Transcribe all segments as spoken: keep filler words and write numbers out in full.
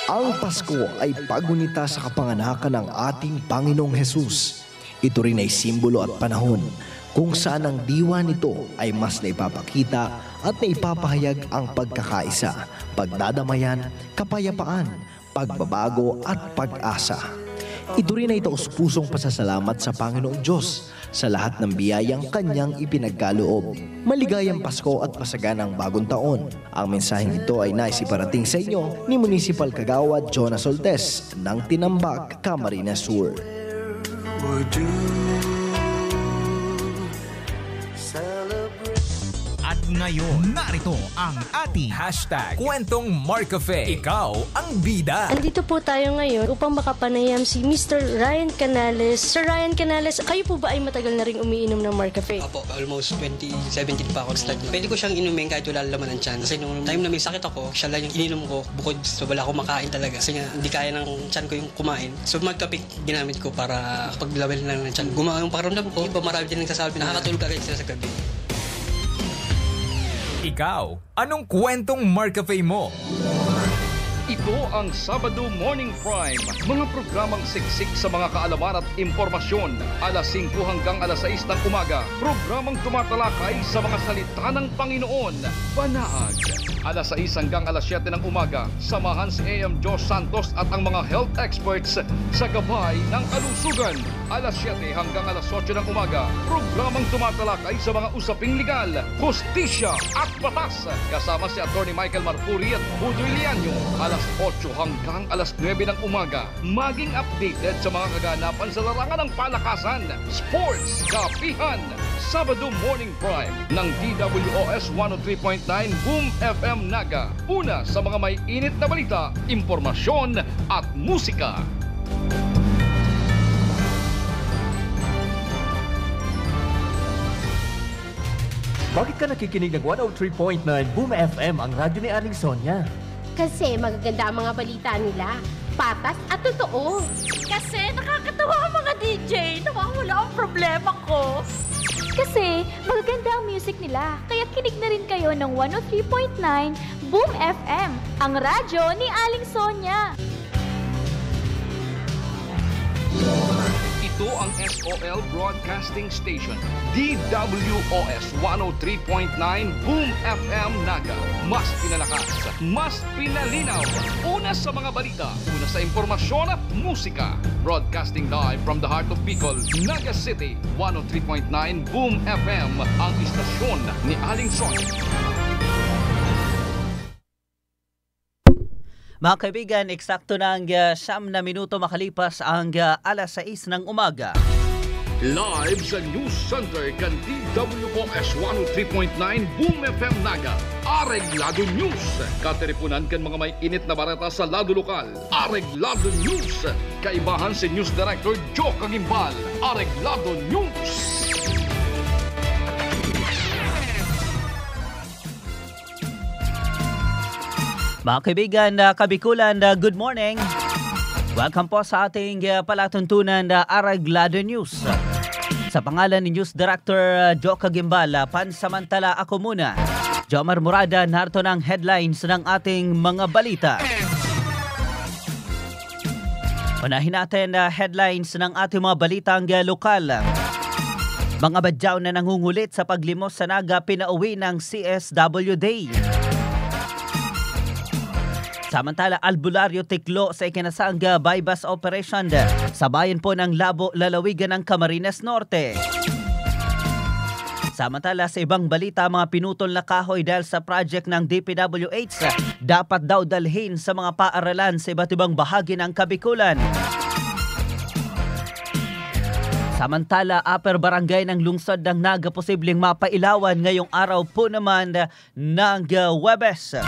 Ang Pasko ay pagunita sa kapanganakan ng ating Panginoong Hesus. Ito rin ay simbolo at panahon kung saan ang diwa nito ay mas naipapakita at naipapahayag ang pagkakaisa, pagdadamayan, kapayapaan, pagbabago at pag-asa. Ito rin ay taus-pusong pasasalamat sa Panginoong Diyos sa lahat ng biyayang kanyang ipinagkaloob. Maligayang Pasko at pasaganang bagong taon. Ang mensaheng ito ay naisiparating sa inyo ni Municipal Kagawad Jonas Soltes ng Tinambak, Camarines Sur. At ngayon, narito ang ating hashtag Kwentong Marcafe. Ikaw ang bida. Andito po tayo ngayon upang makapanayam si Mister Ryan Canales. Sir Ryan Canales, kayo po ba ay matagal na rin umiinom ng Marcafe? Opo, almost twenty seventeen pa ako start. Pwede ko siyang inumin kahit wala laman ng tiyan. Kasi nung time na may sakit ako, siya lang yung ininom ko bukod sa wala akong makain talaga. Kasi nga, hindi kaya ng tiyan ko yung kumain. So magkape ginamit ko para paglawal lang ng tiyan. Gumawa yung pakiramdam ko. Iba marami din nagsasabi na nakakatulog agad sila sa gabi. Ikaw, anong kwentong Marcafe mo? Ito ang Sabado Morning Prime. Mga programang siksik sa mga kaalaman at impormasyon. alas singko hanggang alas sais ng umaga. Programang tumatalakay sa mga salita ng Panginoon. Banaag. alas sais hanggang alas siyete ng umaga. Samahan si A M Jos Santos at ang mga health experts sa gabay ng kalusugan. alas siyete hanggang alas otso ng umaga. Programang tumatalakay sa mga usaping legal, hustisya at batas. Kasama si Attorney Michael Marpuri at Budoy Lianyo. alas otso hanggang alas nuwebe ng umaga. Maging updated sa mga kaganapan sa larangan ng palakasan, sports, kapihan. Sabado Morning Prime ng D W O S one oh three point nine Boom F M Naga. Una sa mga may init na balita, impormasyon at musika. Bakit ka nakikinig ng one oh three point nine Boom F M, ang radyo ni Aling Sonia? Kasi magaganda ang mga balita nila, patas at totoo. Kasi nakakatawa ang mga D J, nawawala ang problema ko. Kasi magaganda ang music nila, kaya kinig na rin kayo ng one oh three point nine Boom F M, ang radyo ni Aling Sonia. Ito ang S O L Broadcasting Station, D W O S one oh three point nine Boom F M Naga. Mas pinalakas, mas pinalinaw. Una sa mga balita, una sa impormasyon at musika. Broadcasting live from the heart of Bicol, Naga City, one oh three point nine Boom F M, ang istasyon ni Aling Sonia. Mga kaibigan, eksakto ng uh, siyam na minuto makalipas ang uh, alas sais ng umaga. Live sa News Center kan D W O S one oh three point nine Boom F M Naga. Areglado News. Kateripunan kan mga may init na barata sa lado lokal. Areglado News. Kaibahan si News Director Joe Kagimbal. Areglado News. Mga kaibigan, uh, Kabikulan, uh, good morning. Welcome po sa ating uh, palatuntunan na uh, Araglado News. Sa pangalan ni News Director uh, Joe Kagimbal, uh, pansamantala ako muna. Jomar Murada, narito ng headlines ng ating mga balita. Unahin natin uh, headlines ng ating mga balitang uh, lokal. Mga badyaw na nangungulit sa paglimos sa Naga pinauwi ng C S W Day. Samantala, albularyo tiklo sa ikinasang bypass operation sa bayan po ng Labo, lalawigan ng Camarines Norte. Samantala, sa ibang balita, mga pinutol na kahoy dahil sa project ng D P W H dapat daw dalhin sa mga paaralan sa iba't ibang bahagi ng Kabikulan. Samantala, upper barangay ng lungsod ng Naga posibleng mapailawan ngayong araw po naman ng Huwebes.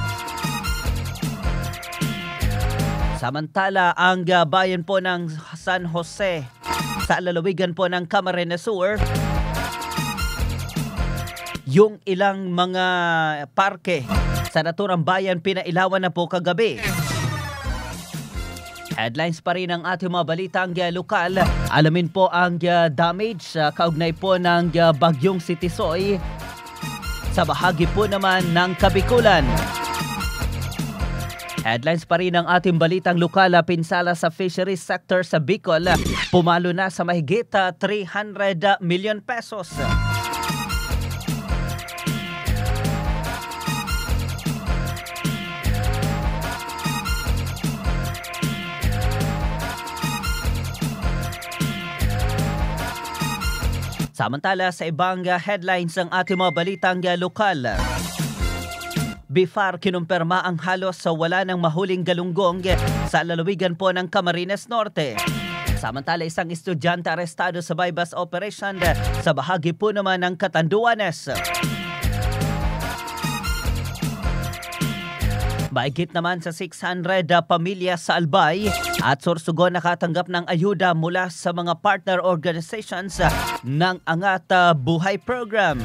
Samantala, ang uh, bayan po ng San Jose sa lalawigan po ng Camarines Sur, yung ilang mga parke sa naturang bayan pinailawan na po kagabi. Headlines pa rin ang ating mga balitang uh, lokal. Alamin po ang uh, damage uh, kaugnay po ng uh, bagyong Sitisoy sa bahagi po naman ng Kabikulan. Headlines pa rin ang ating balitang lokal. Pinsala sa fisheries sector sa Bicol. Pumalo na sa mahigit three hundred million pesos. Samantala sa ibang headlines ng ating mga balitang lokal. Bifar kinumpirma ang halos sa wala ng mahuling galunggong sa lalawigan po ng Camarines Norte. Samantala isang estudyante arestado sa bypass operation sa bahagi po naman ng Catanduanes. Mahigit naman sa six hundred pamilya sa Albay at Sorsogon nakatanggap ng ayuda mula sa mga partner organizations ng Angat Buhay Program.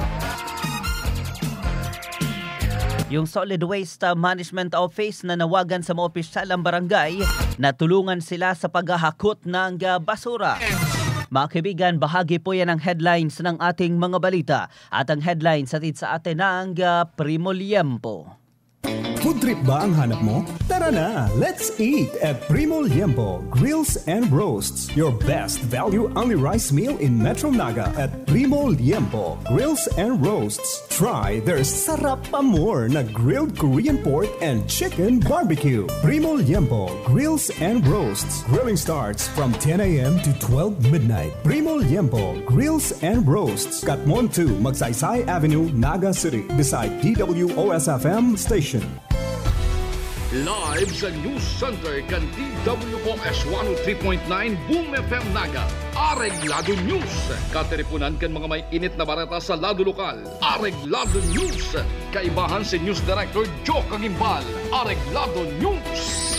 Yung Solid Waste Management Office na nawagan sa mga opisyal ng barangay na tulungan sila sa paghahakot ng basura. Mga kaibigan, bahagi po yan ang headlines ng ating mga balita at ang headlines atid sa atin ng Primo Liempo. Food trip ba ang hanap mo? Tara na! Let's eat at Primo Liempo Grills and Roasts. Your best value-only rice meal in Metro Naga at Primo Liempo Grills and Roasts. Try their sarap pa more na grilled Korean pork and chicken barbecue. Primo Liempo Grills and Roasts. Grilling starts from ten a.m. to twelve midnight. Primo Liempo Grills and Roasts. Katmon two, Magsaysay Avenue, Naga City. Beside D W O S F M Station. Live sa News Center kan D W O S one oh three point nine Boom F M Naga. Areglado News. Katiripunan kan mga may init na barata sa lado lokal. Areglado News. Kaibahan si News Director Joe Kagimbal. Areglado News.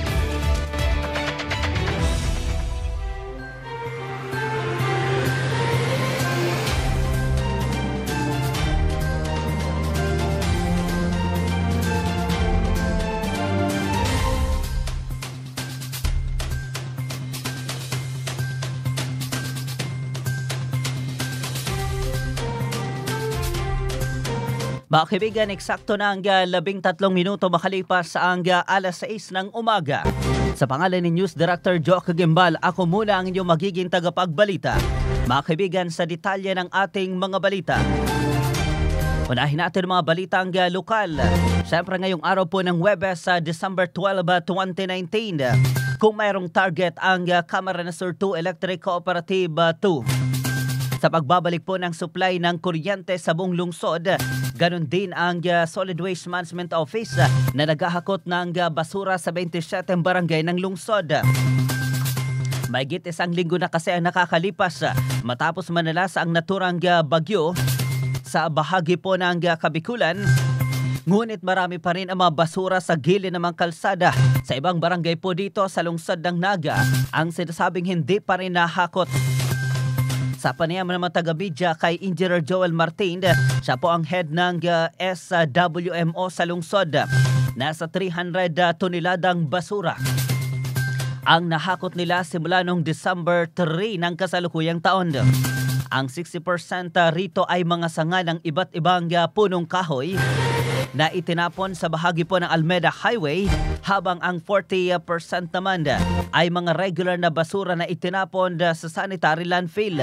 Mga kaibigan, eksakto na ang labing tatlong minuto makalipas ang alas sais ng umaga. Sa pangalan ni News Director Joe Kagimbal, ako muna ang inyong magiging tagapagbalita. Mga kaibigan, sa detalye ng ating mga balita. Unahin natin mga balitang lokal. Siyempre ngayong araw po ng Huwebes sa December twelfth, twenty nineteen. Kung mayroong target ang Camarines Sur two Electric Cooperative two. Sa pagbabalik po ng supply ng kuryente sa buong lungsod, ganon din ang uh, Solid Waste Management Office uh, na naghahakot ng uh, basura sa twenty-seven barangay ng lungsod. Mahigit isang linggo na kasi ang nakakalipas uh, matapos manalasa ang naturang uh, bagyo sa bahagi po ng uh, Kabikulan. Ngunit marami pa rin ang mga basura sa gilid ng mga kalsada sa ibang barangay po dito sa lungsod ng Naga ang sinasabing hindi pa rin nahakot. Sa panayam ng mga taga-media kay Engineer Joel Martin, siya po ang head ng uh, S W M O sa lungsod. Nasa three hundred uh, toneladang basura ang nahakot nila simula noong December three ng kasalukuyang taon. Ang sixty percent uh, rito ay mga sanga ng iba't ibang uh, punong kahoy na itinapon sa bahagi po ng Almeda Highway, habang ang forty percent naman ay mga regular na basura na itinapon sa sanitary landfill.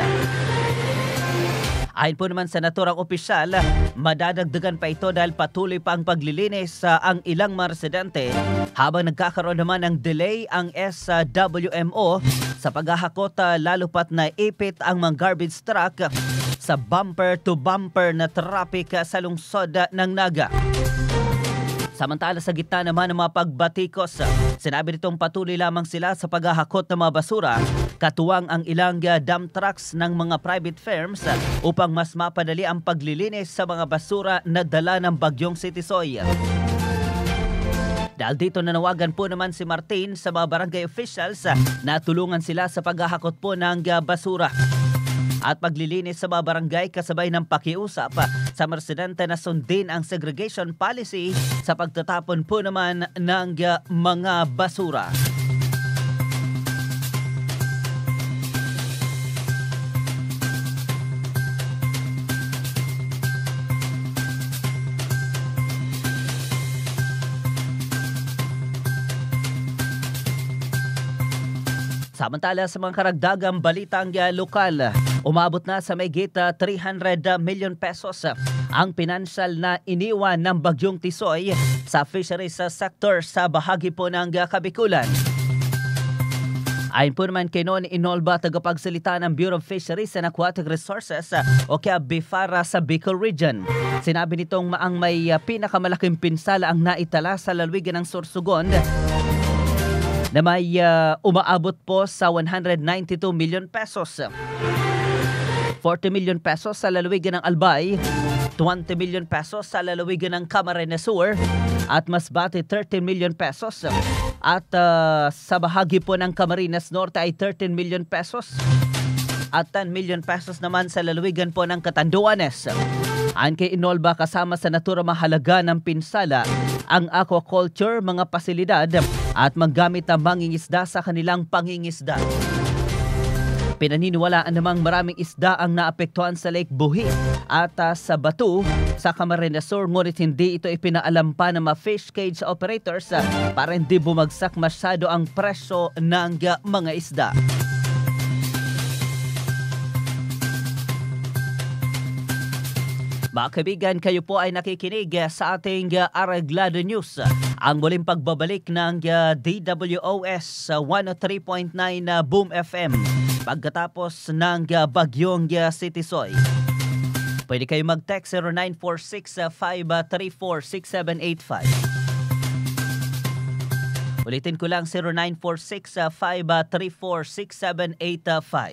Ayon po naman sa naturang opisyal, madadagdagan pa ito dahil patuloy pa ang paglilinis sa ang ilang mga residente, habang nagkakaroon naman ng delay ang S W M O sa paghahakot, lalo pat na ipit ang mga garbage truck sa bumper-to-bumper na traffic sa lungsod ng Naga. Samantala sa gitna naman ng mga pagbatikos, sinabi nitong patuloy lamang sila sa paghahakot ng mga basura, katuwang ang ilang dump trucks ng mga private firms upang mas mapadali ang paglilinis sa mga basura na dala ng bagyong Sitisoy. Dahil dito nanawagan po naman si Martin sa mga barangay officials na tulungan sila sa paghahakot po ng basura at paglilinis sa mga barangay, kasabay ng pakiusap sa mga residente na sundin ang segregation policy sa pagtatapon po naman ng mga basura. Samantala sa mga karagdagang balitang uh, lokal, umabot na sa may gita three hundred million pesos uh, ang pinansyal na iniwan ng Bagyong Tisoy sa fisheries uh, sector sa bahagi po ng uh, Kabikulan. Ayon po naman kay Noon Inolba, tagapagsalita ng Bureau of Fisheries and Aquatic Resources uh, o kaya BIFARA sa Bicol Region. Sinabi nitong maang may uh, pinakamalaking pinsala ang naitala sa lalawigan ng Sorsogon na may uh, umaabot po sa one hundred ninety-two million pesos. forty million pesos sa lalawigan ng Albay, twenty million pesos sa lalawigan ng Camarines Sur, at Masbate thirteen million pesos. At uh, sa bahagi po ng Camarines Norte ay thirteen million pesos. At ten million pesos naman sa lalawigan po ng Catanduanes. Ayon kay Inolba, kasama sa natura mahalaga ng pinsala ang aquaculture, mga pasilidad at maggamit ng mangingisda sa kanilang pangingisda. Pinaniniwalaan namang maraming isda ang naapektuhan sa Lake Buhi at uh, sa Batu sa Camarines Sur, ngunit hindi ito ipinaalam pa ng mga fish cage operators uh, para hindi bumagsak masyado ang presyo ng uh, mga isda. Mga kaibigan, kayo po ay nakikinig sa ating uh, Araglado News. Ang muling pagbabalik ng uh, D W O S uh, one oh three point nine uh, Boom F M pagkatapos ng uh, Bagyong uh, Sitisoy. Pwede kayo mag-text zero nine four six, five three four, six seven eight five. Ulitin ko lang zero nine four six, five three four, six seven eight five.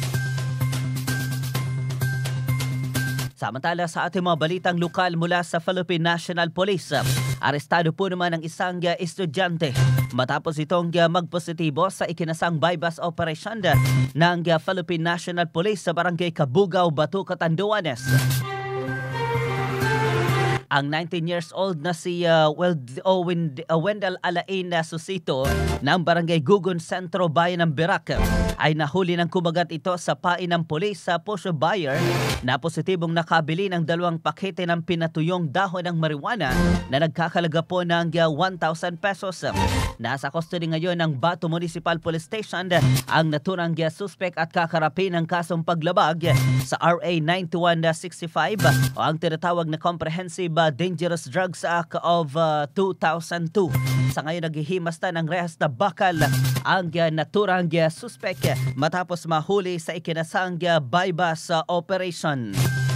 Samantala sa ating mga balitang lokal mula sa Philippine National Police, arestado po naman ang isang uh, estudyante matapos itong uh, magpositibo sa ikinasang bypass operation uh, ng uh, Philippine National Police sa barangay Kabugao, Batu, Catanduanes. Ang nineteen years old na si uh, Weld- oh, Wind- uh, Wendell Alain na Susito ng barangay Gugun Centro, Bayan ng Birac ay nahuli ng kumagat ito sa pain ng pulis sa Pusho Buyer na positibong nakabili ng dalawang pakete ng pinatuyong dahon ng marijuana na nagkakalaga po ng uh, one thousand pesos. Nasa custody ngayon ng Batu Municipal Police Station ang naturang uh, suspect at kakarapi ng kasong paglabag sa R A ninety-one sixty-five o ang tinatawag na Comprehensive Dangerous Drugs Act of uh, two thousand two. Sa ngayon naghihimasta ng rehas na bakal ang uh, naturang uh, suspect uh, matapos mahuli sa ikinasang uh, bypass uh, operation.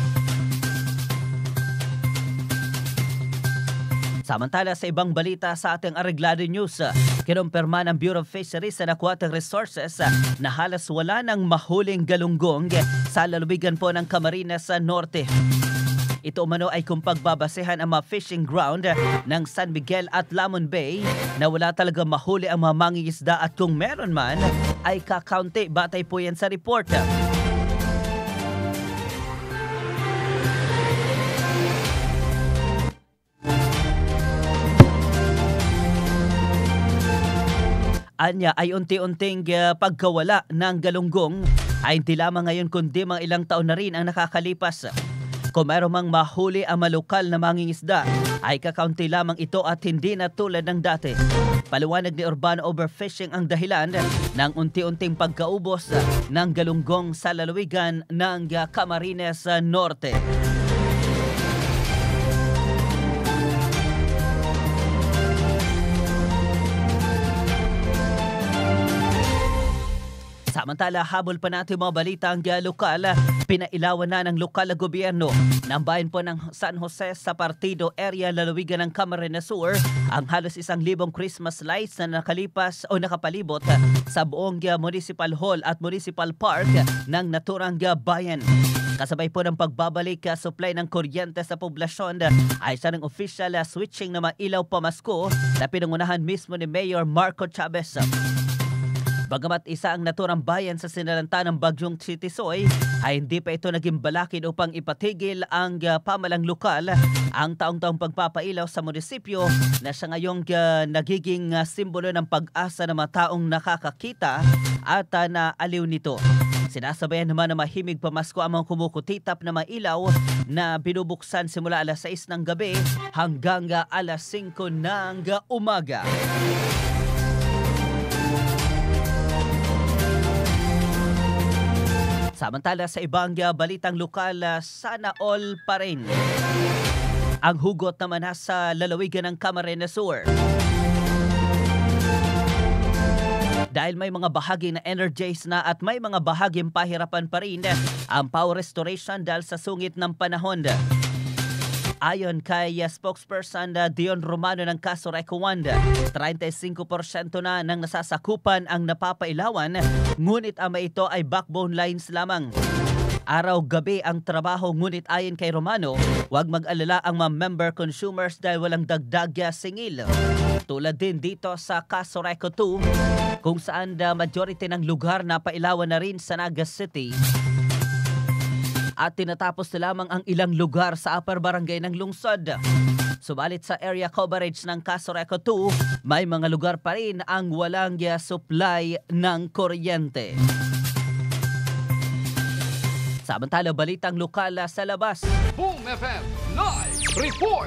Samantala sa ibang balita sa ating Araglado News, uh, kinumpirma ng Bureau of Fisheries and Aquatic Resources uh, na halos wala ng mahuling galunggong uh, sa lalawigan po ng Camarines uh, Norte. Ito umano ay kung pagbabasehan ang mga fishing ground ng San Miguel at Lamon Bay na wala talaga mahuli ang mga mangingisda at kung meron man ay kakaunti. Batay po yan sa report. Anya ay unti-unting uh, pagkawala ng galunggong ay hindi lamang ngayon kundi mga ilang taon na rin ang nakakalipas. Kung meron mang mahuli ang malukal na mangingisda, ay kakaunti lamang ito at hindi na tulad ng dati. Paliwanag ni Urban, overfishing ang dahilan ng unti-unting pagkaubos ng galunggong sa lalawigan ng Camarines Norte. Samantala, habol pa natin mga balitang lokal, pinailawan na ng lokal na gobyerno ng bayan po ng San Jose sa Partido Area, lalawigan ng Camarines Sur ang halos isang libong Christmas lights na nakalipas o nakapalibot sa buong Municipal Hall at Municipal Park ng naturang bayan. Kasabay po ng pagbabalik uh, supply ng kuryente sa poblasyon uh, ay isa ng official uh, switching na mailaw pamasko na pinangunahan mismo ni Mayor Marco Chavez. Bagamat isa ang naturang bayan sa sinalanta ng Bagyong Sitisoy, ay hindi pa ito naging balakid upang ipatigil ang uh, pamalang lokal ang taong-taong pagpapailaw sa munisipyo na siya ngayong uh, nagiging uh, simbolo ng pag-asa ng mga taong nakakakita at uh, naaliw nito. Sinasabayan naman na mahimig pamasko ang mga kumukutitap na mailaw na binubuksan simula alas sais ng gabi hanggang uh, alas singko ng uh, umaga. Samantala sa ibang uh, balitang lokal, uh, sana all pa rin ang hugot naman sa lalawigan ng Camarines Sur. Dahil may mga bahagi na energized na at may mga bahaging pahirapan pa rin ang power restoration dahil sa sungit ng panahon. Ayon kay uh, spokesperson uh, Dion Romano ng Casoreco one, thirty-five percent na ng nasasakupan ang napapailawan, ngunit ang may ito ay backbone lines lamang. Araw-gabi ang trabaho, ngunit ayon kay Romano, huwag mag-alala ang mga member consumers dahil walang dagdag singil. Tulad din dito sa Casoreco two, kung saan the majority ng lugar na pailawan na rin sa Naga City. At tinatapos na lamang ang ilang lugar sa upper barangay ng lungsod. Subalit sa area coverage ng Casoreco two, may mga lugar pa rin ang walang supply ng kuryente. Samantala, balitang lokal sa labas. Boom F M Live Report!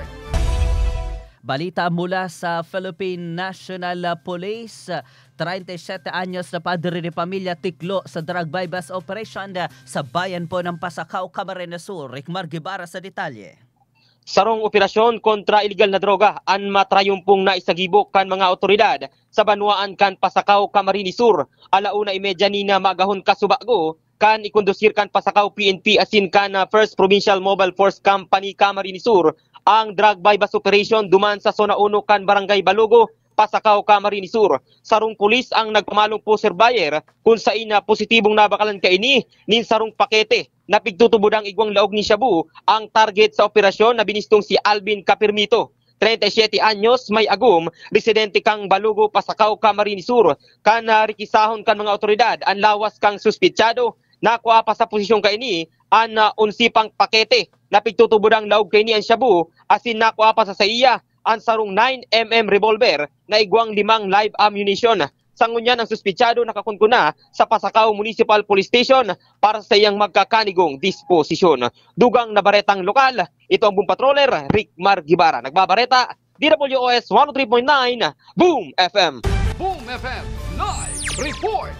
Balita mula sa Philippine National Police. thirty-seven anyos na padre ni pamilya tiklo sa drug bypass operation sa bayan po ng Pasacao, Camarines Sur. Rickmar Guevara sa detalye. Sarong operasyon kontra iligal na droga an matrayumpong na isagibok kan mga otoridad sa Banwaan kan Pasacao, Camarines Sur. Alauna imedya ni na magahon kasubago kan ikondusir kan Pasacao P N P asin kan uh, First Provincial Mobile Force Company Camarines Sur ang drug bypass operation duman sa Zona one kan Barangay Balugo, Pasacao, Camarines Sur. Sarong pulis ang nagpamalong po surveyor kung sa ina positibong nabakalan kaini nin sarong pakete na pigtutubod ang igwang laog ni Shabu. Ang target sa operasyon na binistong si Alvin Capirmito. thirty-seven anyos, may agum, residente kang Balugo, Pasacao, Camarines Sur. Kan uh, rikisahon kan mga otoridad ang lawas kang suspitsado. Nakuha pa sa posisyon kaini ang uh, unsipang pakete na pigtutubod ang laog kaini ang Shabu. Asin nakuha pa sa saiya ang sarong nine millimeter revolver na igwang limang live ammunition. Sangunyan ang suspitsado nakakunkuna sa Pasacao Municipal Police Station para sa iyang magkakanigong disposisyon. Dugang na baretang lokal, ito ang Boom Patroller, Rickmar Guevara. Nagbabareta, D W O S one oh three point nine, Boom F M. Boom F M Live Report!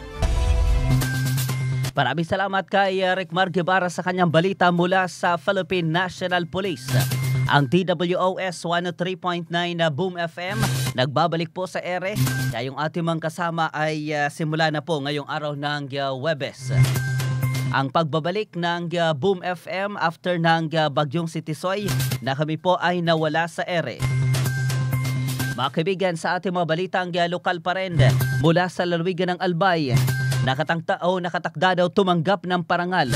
Maraming salamat kay Rickmar Guevara sa kanyang balita mula sa Philippine National Police. Ang D W O S one oh three point nine na Boom F M nagbabalik po sa ere. Kaya yung ating mga kasama ay uh, simula na po ngayong araw ng uh, Webes. Ang pagbabalik ng uh, Boom F M after ng uh, Bagyong Sitisoy na kami po ay nawala sa ere. Mga kaibigan, sa ating mga balitang uh, lokal pa rin mula sa lalawigan ng Albay. Nakatangta o nakatakda daw tumanggap ng parangal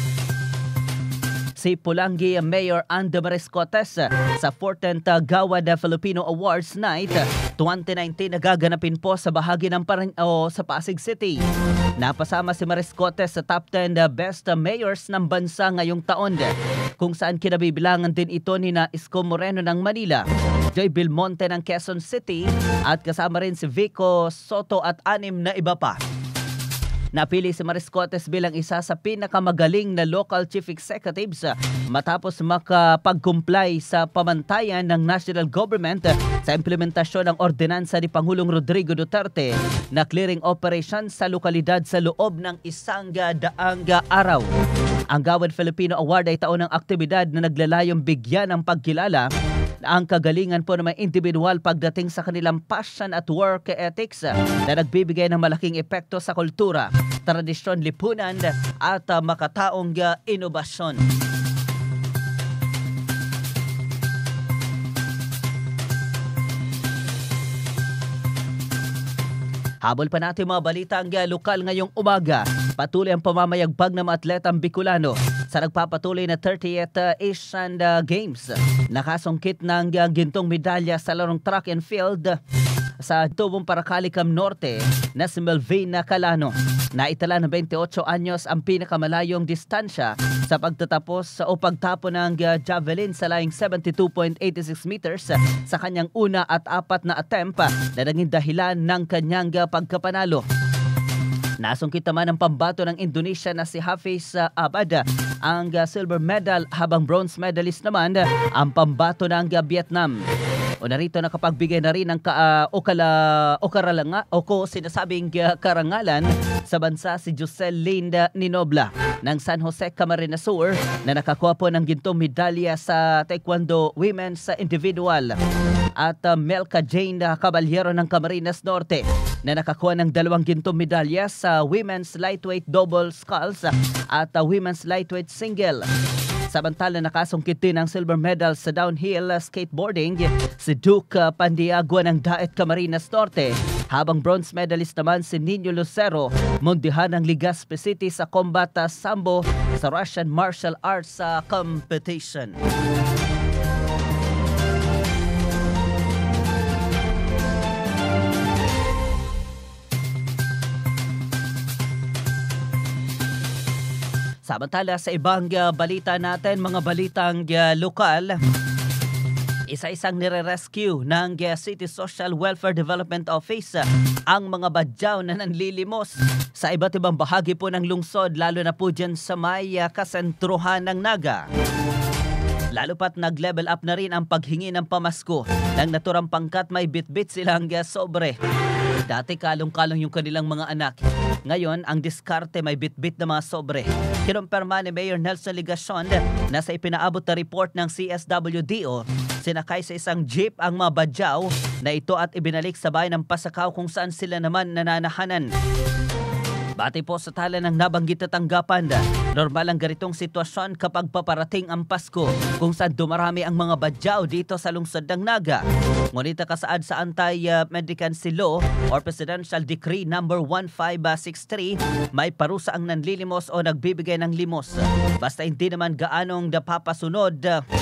si Pulangi Mayor Ando Mariscotes sa fourteenth Gawad Filipino Awards Night twenty nineteen na gaganapin po sa bahagi ng Parang o sa Pasig City. Napasama si Mariscotes sa top ten best mayors ng bansa ngayong taon, kung saan kinabibilangan din ito ni na Isko Moreno ng Manila, Joy Belmonte ng Quezon City at kasama rin si Vico Soto at anim na iba pa. Napili si Mariscotes bilang isa sa pinakamagaling na local chief executives matapos makapag-comply sa pamantayan ng national government sa implementasyon ng ordinansa ni Pangulong Rodrigo Duterte na clearing operation sa lokalidad sa loob ng isang daang araw. Ang Gawad Filipino Award ay taon ng aktibidad na naglalayong bigyan ng pagkilala ang kagalingan po ng mga individual pagdating sa kanilang passion at work ethics na nagbibigay ng malaking epekto sa kultura, tradisyon, lipunan at uh, makataong uh, inobasyon. Habol pa natin mga balitang uh, lokal ngayong umaga. Patuloy ang pamamayagbag ng mga atletang Bicolano sa nagpapatuloy na thirtieth uh, Asian uh, Games. Nakasungkit ng uh, gintong medalya sa larong track and field uh, sa Tubong Paracalican Norte na si Melvina Calano. Naitala ng twenty-eight anyos ang pinakamalayong distansya sa pagtatapos o pagtapo ng uh, javelin sa laying seventy-two point eight six meters uh, sa kanyang una at apat na attempt uh, na naging dahilan ng kanyang uh, pagkapanalo. Nasungkit naman ang pambato ng Indonesia na si Hafiz uh, Abad ang uh, silver medal, habang bronze medalist naman uh, ang pambato ng uh, Vietnam. O narito nakapagbigay na rin ng ka, uh, o, kala, o karalanga o ko sinasabing uh, karangalan sa bansa si Jocelyn Ninobla. ng San Jose Camarines Sur na nakakuha po ng gintong medalya sa Taekwondo Women's Individual. At uh, Melka Jane Caballero ng Camarines Norte na nakakuha ng dalawang gintong medalya sa Women's Lightweight Double Sculls at uh, Women's Lightweight Single. Samantala nakasungkit din ang silver medal sa downhill skateboarding si Duke Pandiagua ng Daet Camarines Norte, habang bronze medalist naman si Nino Lucero mundihan ng Legazpi City sa combat sambo sa Russian martial arts uh, competition. Samantala sa ibang uh, balita natin, mga balitang uh, lokal, isa-isang nire-rescue ng uh, City Social Welfare Development Office uh, ang mga badyaw na nanlilimos sa iba't ibang bahagi po ng lungsod, lalo na po dyan sa may uh, kasentruhan ng Naga. Lalo pat nag-level up na rin ang paghingi ng pamasko ng naturang pangkat may bit-bit silang uh, sobre. Dati kalong-kalong yung kanilang mga anak. Ngayon, ang diskarte may bit-bit na mga sobre. Kinumpirma ni Mayor Nelson Ligacion na sa ipinaabot na report ng C S W D O, sinakay sa isang jeep ang mga badyaw na ito at ibinalik sa bayan ng Pasakaw kung saan sila naman nananahanan. Bati po sa tala ng nabanggit na tanggapan, normal ang ganitong sitwasyon kapag paparating ang Pasko kung saan dumarami ang mga badyaw dito sa lungsod ng Naga. Ngunit kasaad sa Anti-Mendicancy Law or Presidential Decree number one five six three, may parusa ang nanlilimos o nagbibigay ng limos. Basta hindi naman gaanong napapasunod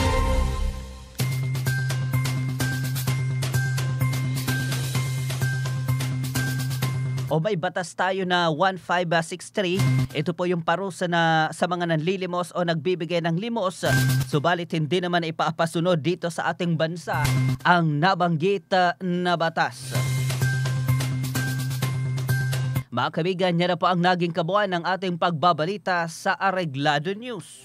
o may batas tayo na one five six three, ito po yung parusa na sa mga nanlilimos o nagbibigay ng limos. Subalit hindi naman ipapasunod dito sa ating bansa ang nabanggit na batas. Mga kaibigan, yan na po ang naging kabuuan ng ating pagbabalita sa Areglado News.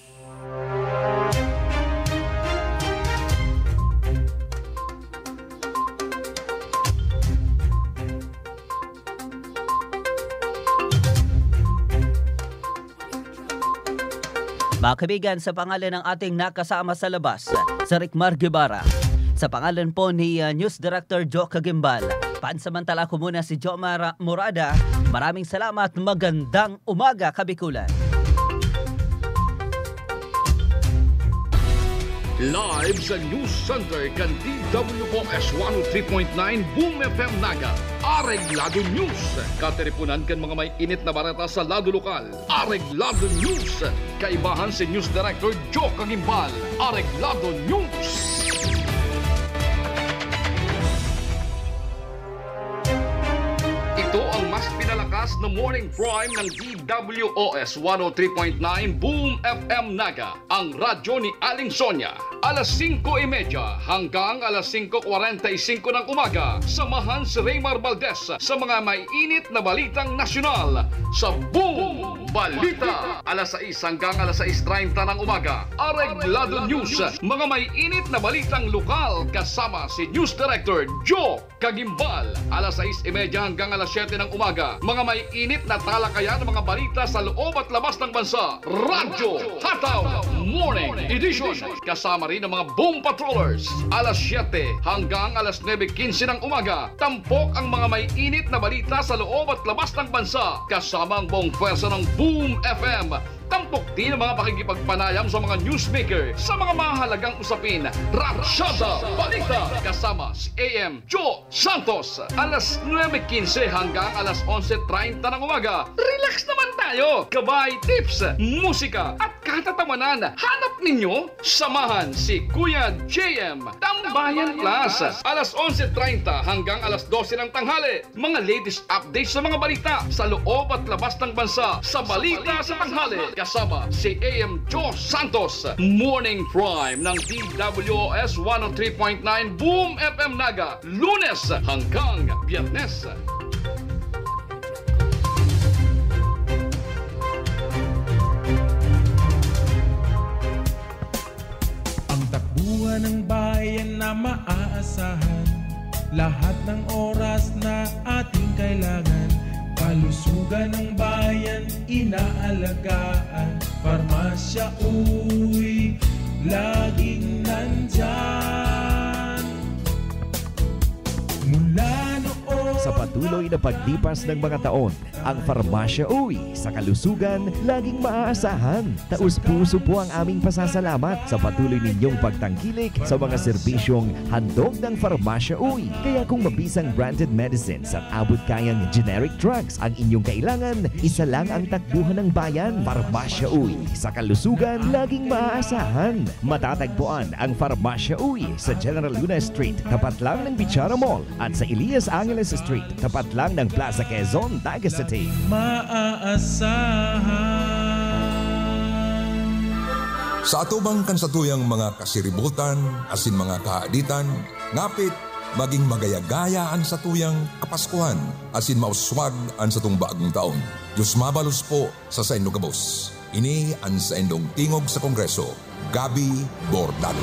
Mga kaibigan, sa pangalan ng ating nakasama sa labas, si Ricmar Guevara. Sa pangalan po ni uh, News Director Joe Cagimbal, pansamantala ko muna si Jomar Morada. Maraming salamat, magandang umaga Kabikulan. Live sa News Center kan D W O S one oh three point nine Boom F M Naga. Areglado News. Katiripunan kan mga may init na barata sa lado lokal. Areglado News. Kaibahan si News Director Joe Cagimbal. Areglado News. Ito ang mas pinalakas na morning prime ng D W O S one oh three point nine Boom F M Naga, ang radyo ni Aling Sonia. Alas singko trenta hanggang alas singko kuwarenta y singko ng umaga. Samahan si Raymar Valdez sa mga may init na balitang nasyonal sa Boom Balita. Alas sais hanggang alas sais treinta ng umaga. Areglado News, mga may init na balitang lokal kasama si News Director Joe Cagimbal. Alas sais trenta hanggang alas siyete ng umaga. Mga may init na talakayan ng mga balita sa loob at labas ng bansa. Radyo Hataw Morning Edition. Kasama rin ng mga Boom Patrollers. Alas siyete hanggang alas nueve quince ng umaga. Tampok ang mga may init na balita sa loob at labas ng bansa. Kasama ang buong pwersa ng Boom F M. Tampok din ang mga pakikipagpanayam sa mga newsmaker sa mga mahalagang usapin. Ratsyada Balita kasama si A M Joe Santos. Alas nueve quince hanggang alas onse treinta ng umaga. Relax naman tayo. Kabay, tips, musika at katatawanan. Hanap ninyo, samahan si Kuya J M Tambayan Plus. Alas onse treinta hanggang alas dose ng tanghali. Mga latest updates sa mga balita sa loob at labas ng bansa sa Balita sa Tanghali. Kasama si A M Joe Santos. Morning Prime ng D W O S one oh three point nine Boom F M Naga. Lunes hanggang Biyernes. Ang takbuhan ng bayan na maaasahan, lahat ng oras na ating kailangan. Kalusugan ng bayan inaalagaan. Parmasya Uy, laging nandyan. Mula noon sa patuloy na paglipas ng mga taon, ang Farmasya Uy sa kalusugan laging maaasahan. Taus-puso po ang aming pasasalamat sa patuloy ninyong pagtangkilik sa mga serbisyong handog ng Farmasya Uy. Kaya kung mabisang branded medicines at abot kayang generic drugs ang inyong kailangan, isa lang ang takbuhan ng bayan. Farmasya Uy sa kalusugan laging maaasahan. Matatagpuan ang Farmasya Uy sa General Luna Street, tapat lang ng Bichara Mall, at sa Elias Angeles Street, tapat lang ng Plaza Quezon, Naga City. Maaasahan. Sa atubang kansatuyang mga kasiributan, asin mga kaaditan, ngapit, maging magayagayaan sa tuyang kapaskuhan, asin mauswag an sa tung bagong taon. Diyos mabalos po sa Saino Gabos. Ini ang sa indong tingog sa Kongreso, Gabi Bordado.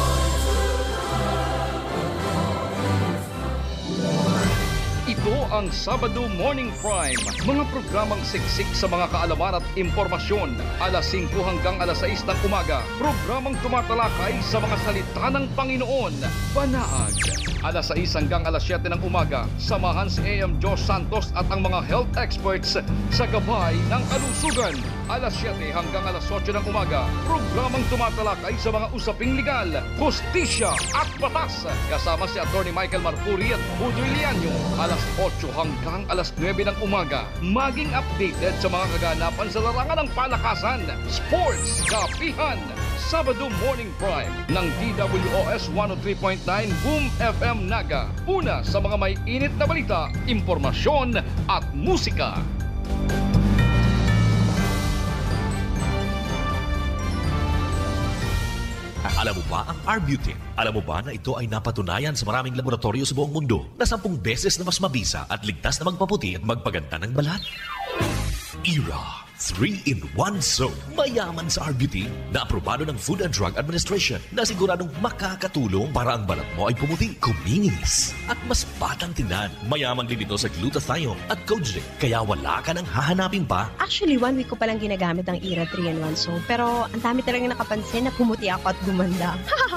Ito ang Sabado Morning Prime. Mga programang siksik sa mga kaalaman at impormasyon. alas singko hanggang alas sais ng umaga. Programang tumatalakay sa mga salita ng Panginoon. Banaag. alas sais hanggang alas siyete ng umaga. Samahan si A M Joe Santos at ang mga health experts sa gabay ng kalusugan. alas siyete hanggang alas otso ng umaga. Programang tumatalakay sa mga usaping legal, hustisya at batas. Kasama si Attorney Michael Marpuri at Budoy Lianyo. alas otso hanggang alas nuwebe ng umaga. Maging updated sa mga kaganapan sa larangan ng palakasan, sports, kapihan. Sabado Morning Prime ng D W O S one oh three point nine Boom F M Naga. Una sa mga may init na balita, impormasyon at musika. Alam mo ba ang Arbutin? Alam mo ba na ito ay napatunayan sa maraming laboratorio sa buong mundo na sampung beses na mas mabisa at ligtas na magpaputi at magpaganda ng balat? Era three in one Soap. Mayaman sa Arbutin na aprobado ng Food and Drug Administration na siguradong makakatulong para ang balat mo ay pumuti, kuminis at mas batang tingnan. Mayaman din ito sa glutathione at collagen kaya wala ka nang hahanapin pa. Actually, one week ko palang ginagamit ang Era three in one Soap pero ang dami talagang nakapansin na pumuti ako at gumanda.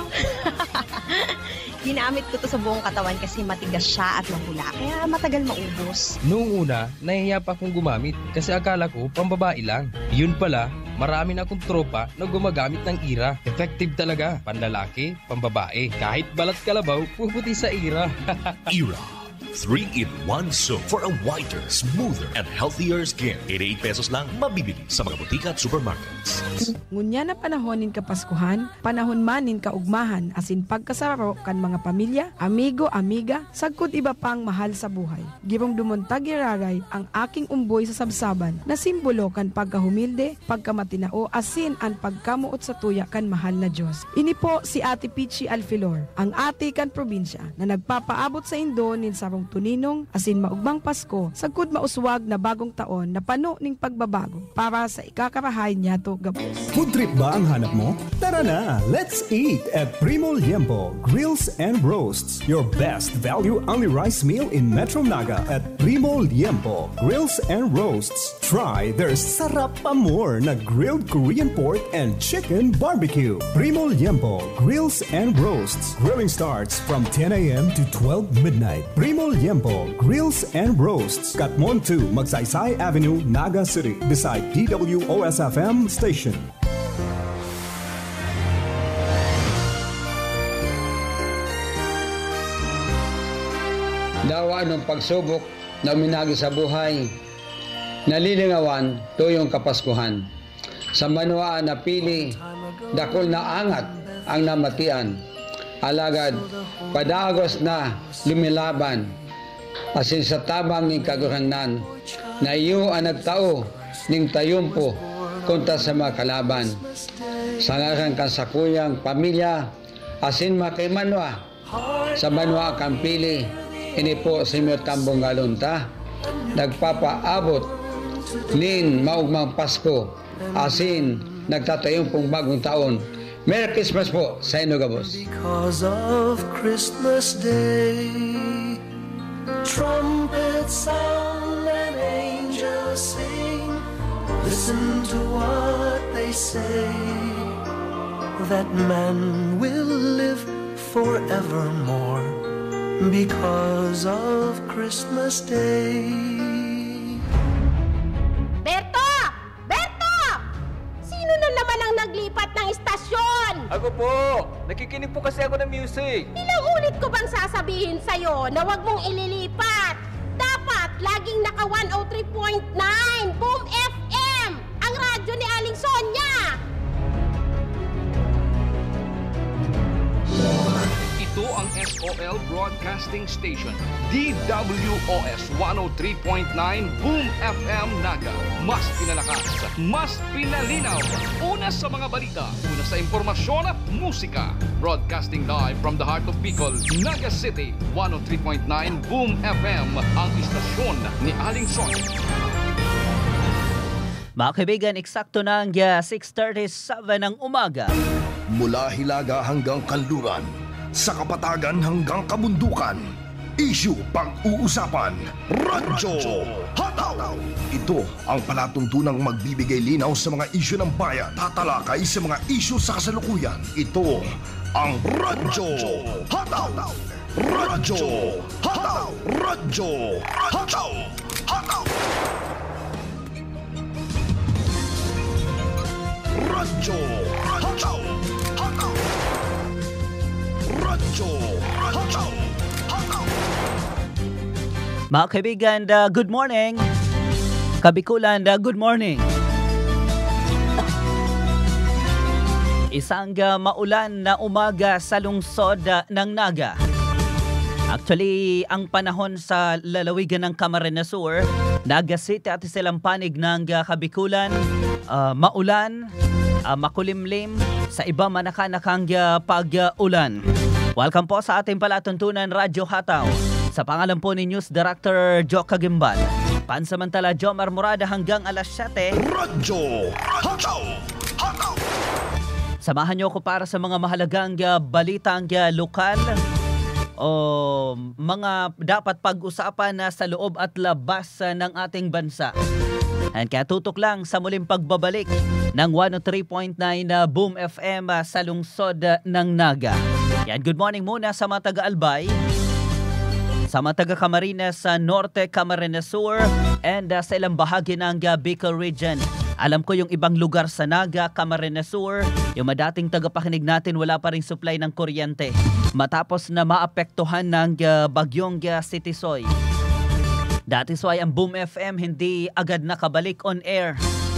Ginamit ko to sa buong katawan kasi matigas siya at mapula, kaya matagal maubos. Noong una, nahihiya pa akong gumamit kasi akala ko pambabae lang. Yun pala, marami na akong tropa na gumagamit ng Era. Effective talaga, panlalaki, pambabae. Kahit balat kalabaw, puputi sa Era. Era three in one Soap for a whiter, smoother, and healthier skin. eighty-eight pesos lang mabibili sa mga butika at supermarkets. Ngunya na panahonin kapaskuhan, panahon manin kaugmahan, asin pagkasaro kan mga pamilya, amigo, amiga, sagkod iba pang mahal sa buhay. Girong dumuntag iraray ang aking umboy sa sabsaban na simbolo kan pagkahumilde, pagkamatinao, asin ang pagkamuot sa tuya kan mahal na Diyos. Ini po si Ate Pichi Alfilor, ang ate kan probinsya na nagpapaabot sa Indo nin sarong tuninong, asin maugmang Pasko, sagkod mauswag na bagong taon na pano ning pagbabago para sa ikakarahay niya to Gabos. Food trip ba ang hanap mo? Tara na! Let's eat at Primo Liempo Grills and Roasts. Your best value-only rice meal in Metro Naga at Primo Liempo Grills and Roasts. Try their sarap pa more na grilled Korean pork and chicken barbecue. Primo Liempo Grills and Roasts. Grilling starts from ten a.m. to twelve midnight. Primo Liempo Grills and Roasts. Katmon two, Magsaysay Avenue, Naga City, beside D W O S F M station. Dawa ng pagsubok na uminagi sa buhay, nalilingawan tuyong kapaskuhan. Sa manuaan na pili, dakol na angat ang namatian. Alagad, padagos na lumilaban. Asin sa tabang ng kagurangnan, na iyo ang nagtao ning tayumpo kontra sa mga kalaban. Sangaran kan sa kuyang pamilya, asin makimanwa, sa manwa kang pili, ini po si Mio Tambong Galunta, nagpapaabot nin maugmang Pasko, asin nagtatayumpong bagong taon. Merry Christmas po sa inyo, Gabos. Because of Christmas Day, trumpets sound and angels sing, Listen to what they say, that man will live forevermore because of Christmas Day. Berto! Berto! Sino na naman ang naglipat ng istasyon? Ako po! Nakikinig po kasi ako ng music. Ilang ulit ko bang sasabihin sa'yo na wag mong ililipat? Dapat laging naka one oh three point nine Boom F M, ang radyo ni Aling Sonia. Ito ang S O L Broadcasting Station, D W O S one oh three point nine Boom F M Naga. Mas pinalakas, mas pinalinaw. Una sa mga balita, una sa impormasyon at musika. Broadcasting live from the heart of Bicol, Naga City, one oh three point nine Boom F M, ang istasyon ni Aling Sonia. Mga kaibigan, eksakto ng six thirty-seven ng umaga. Mula Hilaga hanggang Kanluran, sa kapatagan hanggang kabundukan, issue pag-uusapan, Radyo Hataw! Ito ang palatuntunang magbibigay linaw sa mga issue ng bayan, tatalakay sa mga issue sa kasalukuyan. Ito ang Radyo Hataw! Radyo Hataw! Radyo Hataw! Hataw! Radyo Hataw! Hataw! Radyo Hataw! Hataw! Mga kaibigan, uh, good morning. Kabikulan, uh, good morning. Isang uh, maulan na umaga sa lungsod uh, ng Naga. Actually, ang panahon sa lalawigan ng Camarines Sur, Naga City at silang panig ng uh, Kabikulan, uh, maulan, uh, makulimlim, sa iba manakanakang uh, pag-ulan. Welcome po sa ating palatuntunan Radyo Hataw. Sa pangalan po ni News Director Joe Kagimbal. Pansamantala, Jomar Morada hanggang alas siyete. Radyo Hataw! Hataw! Samahan niyo ako para sa mga mahalagang uh, balitang uh, lokal o mga dapat pag-usapan na sa loob at labas uh, ng ating bansa. And kaya tutok lang sa muling pagbabalik ng one oh three point nine uh, Boom F M uh, sa lungsod uh, ng Naga. Yan, good morning muna sa mga taga-Albay, sa mga taga-Camarines sa Norte, Camarines Sur, and uh, sa ilang bahagi ng uh, Bicol Region. Alam ko yung ibang lugar sa Naga, Camarines Sur, yung madating tagapakinig natin wala pa ring supply ng kuryente matapos na maapektuhan ng uh, bagyong uh, Sitisoy. That is why ang Boom F M hindi agad nakabalik on air.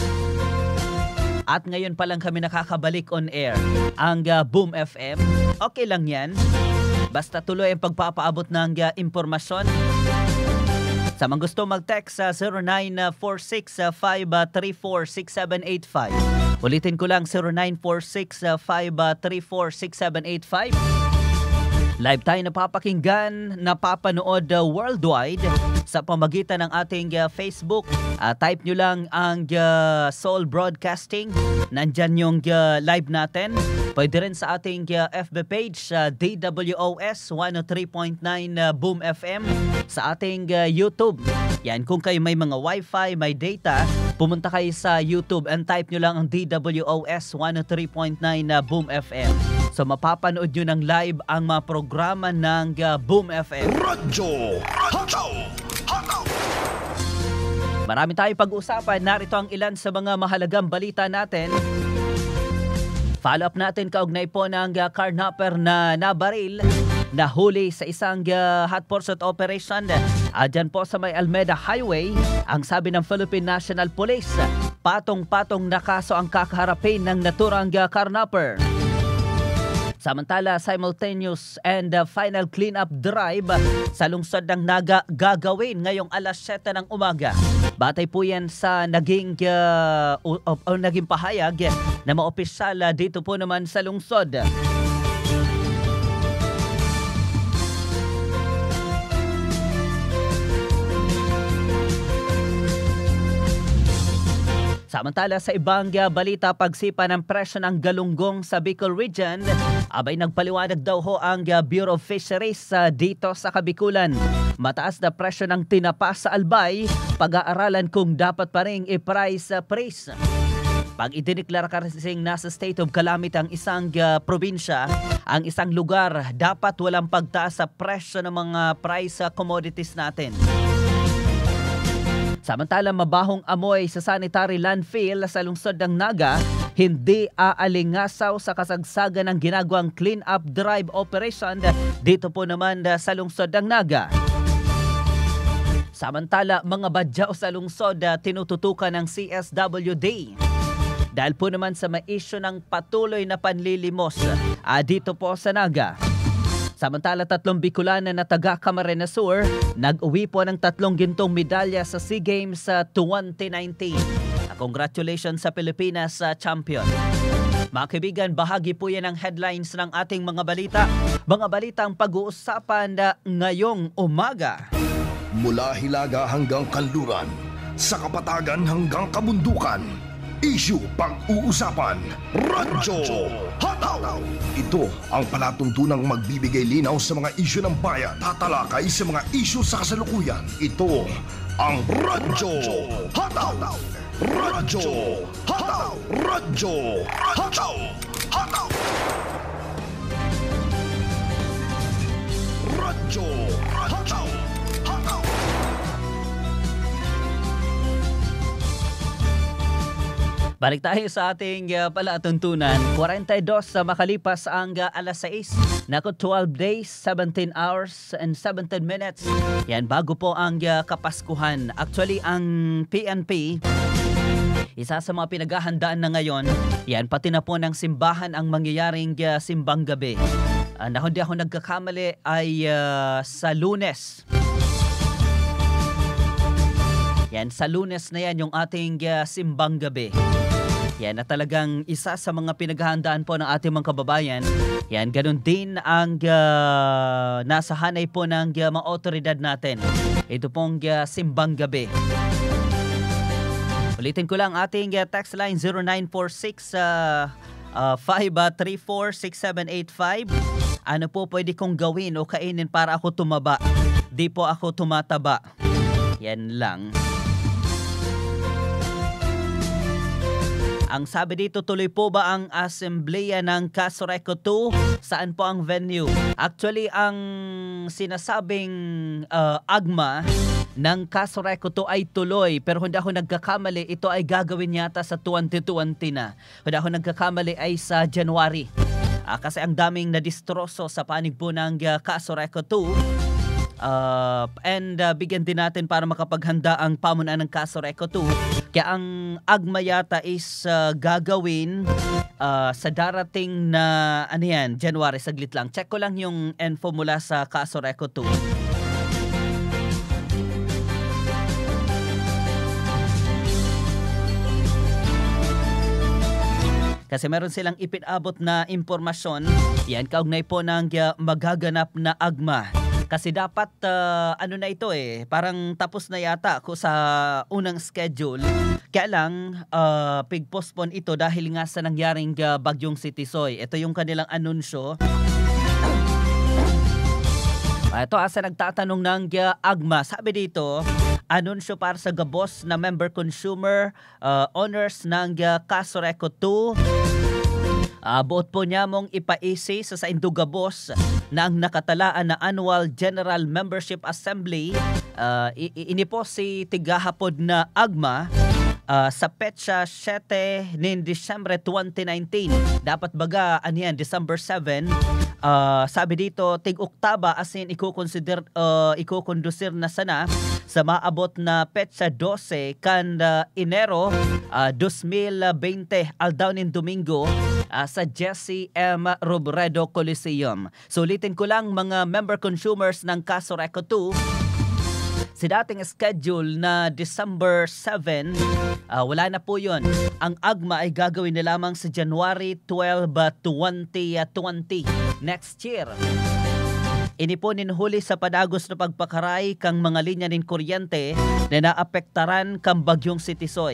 At ngayon pa lang kami nakakabalik on air. Ang uh, Boom F M, okay lang yan. Basta tuloy ang pagpapaabot ng uh, impormasyon. Sa mga gusto mag-text sa zero nine four six five three four six seven eight five. Ulitin ko lang zero nine four six five three four six seven eight five. Live tayo napapakinggan, napapanood uh, worldwide sa pamagitan ng ating uh, Facebook. Uh, type nyo lang ang uh, Soul Broadcasting. Nandyan yung uh, live natin. Pwede rin sa ating uh, F B page, uh, D W O S one oh three point nine uh, Boom F M. Sa ating uh, YouTube. Yan, kung kayo may mga wifi, may data, pumunta kayo sa YouTube and type nyo lang ang D W O S one oh three point nine uh, Boom F M. So mapapanood nyo ng live ang mga programa ng uh, Boom F M. Radyo Hataw! Hataw! Marami tayong pag-usapan. Narito ang ilan sa mga mahalagang balita natin. Follow up natin kaugnay po ng uh, carnapper na nabaril, nahuli sa isang uh, hot pursuit operation. Uh, dyan po sa may Almeda Highway. Ang sabi ng Philippine National Police, patong-patong na kaso ang kakaharapin ng naturang uh, carnapper. Samantala, simultaneous and uh, final cleanup drive sa lungsod ng Naga gagawin ngayong alas siyete ng umaga. Batay po yan sa naging, uh, o, o, o, naging pahayag na mga opisyal uh, dito po naman sa lungsod. Samantala sa ibang uh, balita, pagsipa ng presyo ng galunggong sa Bicol Region, abay nagpaliwanag daw ho ang uh, Bureau of Fisheries uh, dito sa Kabikulan. Mataas na presyo ng tinapa sa Albay, pag-aaralan kung dapat pa rin i-price uh, praise. Pag idiniklara ka kasing nasa state of calamity ang isang uh, probinsya, ang isang lugar, dapat walang pagtaas sa presyo ng mga price uh, commodities natin. Samantala, mabahong amoy sa sanitary landfill sa lungsod ng Naga, hindi aalingasaw sa kasagsagan ng ginagawang clean-up drive operation dito po naman uh, sa lungsod ng Naga. Samantala, mga badyaw sa lungsod uh, tinututukan ng C S W D. Dahil po naman sa ma-issue ng patuloy na panlilimos uh, dito po sa Naga. Samantala, tatlong Bicolana na taga Camarines Sur nag-uwi po ng tatlong gintong medalya sa SEA Games sa twenty nineteen. Uh, congratulations sa Pilipinas uh, champion. Mga kaibigan, bahagi po yan ang headlines ng ating mga balita. Mga balitang pag-uusapan uh, ngayong umaga. Mula Hilaga hanggang Kanluran, sa Kapatagan hanggang Kabundukan, issue pag-uusapan, Radyo Hataw! Ito ang palatuntunang magbibigay linaw sa mga issue ng bayan, tatalakay sa mga issue sa kasalukuyan. Ito ang Radyo Hataw! Radyo Hataw! Radyo Hataw! Hataw! Radyo Hataw! Hataw! Balik tayo sa ating uh, palatuntunan. forty-two sa makalipas ang uh, alas sais. Naku, twelve days, seventeen hours and seventeen minutes. Yan, bago po ang uh, Kapaskuhan. Actually, ang P N P, isa sa mga pinaghahandaan na ngayon, yan, pati na po ng simbahan ang mangyayaring uh, simbang gabi. Uh, na hindi ako nagkakamali ay uh, sa Lunes. Yan, sa Lunes na yan yung ating uh, simbang gabi. Yan na talagang isa sa mga pinaghahandaan po ng ating mga kababayan. Yan, ganun din ang uh, nasa hanay po ng uh, mga otoridad natin. Ito pong uh, simbang gabi. Ulitin ko lang ating uh, text line zero nine four six five three four six seven eight five. Ano po pwede kong gawin o kainin para ako tumaba? Di po ako tumataba. Yan lang. Ang sabi dito, tuloy po ba ang assembleya ng Casureco two? Saan po ang venue? Actually, ang sinasabing uh, agma ng Casureco two ay tuloy. Pero hindi ako nagkakamali, ito ay gagawin yata sa twenty twenty na. Hindi ako nagkakamali ay sa January. Uh, kasi ang daming nadistroso sa panig po ng uh, Casureco two. Uh, and uh, bigyan din natin para makapaghanda ang pamunan ng Casureco two. Kaya ang agma yata is uh, gagawin uh, sa darating na ano yan, January. Saglit lang, check ko lang yung info mula sa Casureco two. Kasi meron silang ipinabot na impormasyon. Yan, kaugnay po ng uh, magaganap na agma. Kasi dapat, uh, ano na ito eh, parang tapos na yata ako sa unang schedule. Kaya lang, uh, pig-postpone ito dahil nga sa nangyaring uh, bagyong Sitisoy. Ito yung kanilang anunsyo. Uh, ito, asa nagtatanong ng uh, agma. Sabi dito, anunsyo para sa gabos na member consumer uh, owners ng uh, Casureco two. Uh, buot po niya mong ipaisi sa sa Indugabos na ang nakatalaan na Annual General Membership Assembly. Uh, ini po si tigahapod na agma uh, sa petsa siyete ng Disyembre twenty nineteen. Dapat baga, ano yan, December seven. Uh, sabi dito, tig-oktaba asin iko-consider, uh, iko-kondusir na sana sa maabot na petsa twelve kan uh, Enero uh, twenty twenty aldaw nin Domingo uh, sa Jesse M. Robredo Coliseum. Sulitin ko lang mga member consumers ng Casureco two. Si dating schedule na December seven, uh, wala na po yun. Ang agma ay gagawin na lamang sa January twelve, twenty twenty, next year. Ini po ninhuli sa padagos na pagpakaray kang mga linya nin kuryente na naapektaran kang bagyong Sitisoy.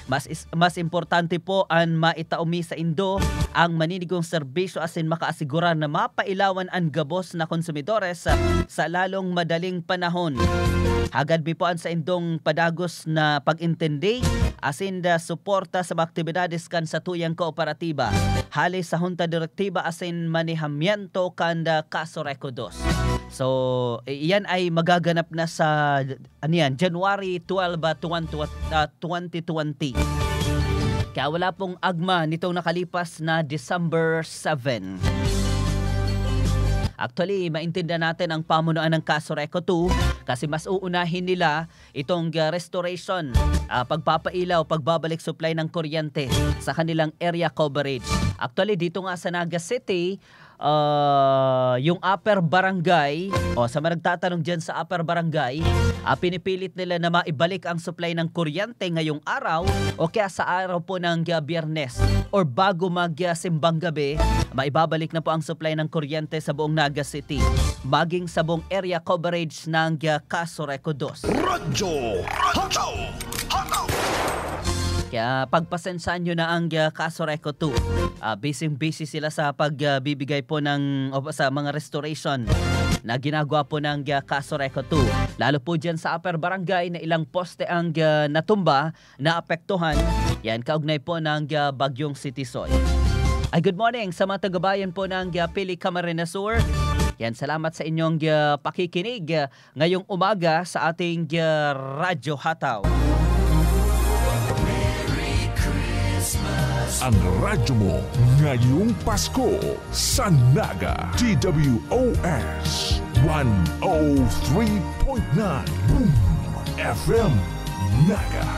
Mas is, mas importante po ang maitaumi sa Indo ang maninigong serbisyo asin makaasigura na mapailawan ang gabos na konsumidores sa, sa lalong madaling panahon. Hagad mi po ang sa Indong padagos na pag-intindi asin da suporta sa mga aktibidades kan sa tuyang kooperatiba. Hali sa Junta Direktiba asin manihamiento kan da Kaso Rekodos. So, iyan ay magaganap na sa ano yan, January twelve, twenty twenty. Kaya wala pong agma nitong nakalipas na December seventh. Actually, maintindihan natin ang pamunuan ng Kaso Reco two kasi mas uunahin nila itong uh, restoration, uh, pagpapailaw, pagbabalik supply ng kuryente sa kanilang area coverage. Actually, dito nga sa Naga City, Uh, yung upper barangay o sa mga nagtatanong dyan sa upper barangay, uh, pinipilit nila na maibalik ang supply ng kuryente ngayong araw o kaya sa araw po ng uh, Biyernes or bago mag-simbang gabi, maibabalik na po ang supply ng kuryente sa buong Naga City maging sa buong area coverage ng uh, Kaso Reco two. Radyo Hataw! Hataw! Kaya pagpasensaan nyo na ang uh, Kaso Reco two. Uh, busy-busy sila sa pagbibigay uh, po ng o, sa mga restoration na ginagawa po ng uh, Kaso Reco two. Lalo po dyan sa upper barangay na ilang poste ang uh, natumba, naapektuhan. Yan, kaugnay po ng uh, Bagyong Sitisoy. Ay, good morning sa mga tagabayan po ng uh, Pili Camarines Sur. Yan, salamat sa inyong uh, pakikinig uh, ngayong umaga sa ating uh, Radyo Hataw. Ang radyo mo ngayong Pasko sa Naga D W O S one oh three point nine Boom F M Naga.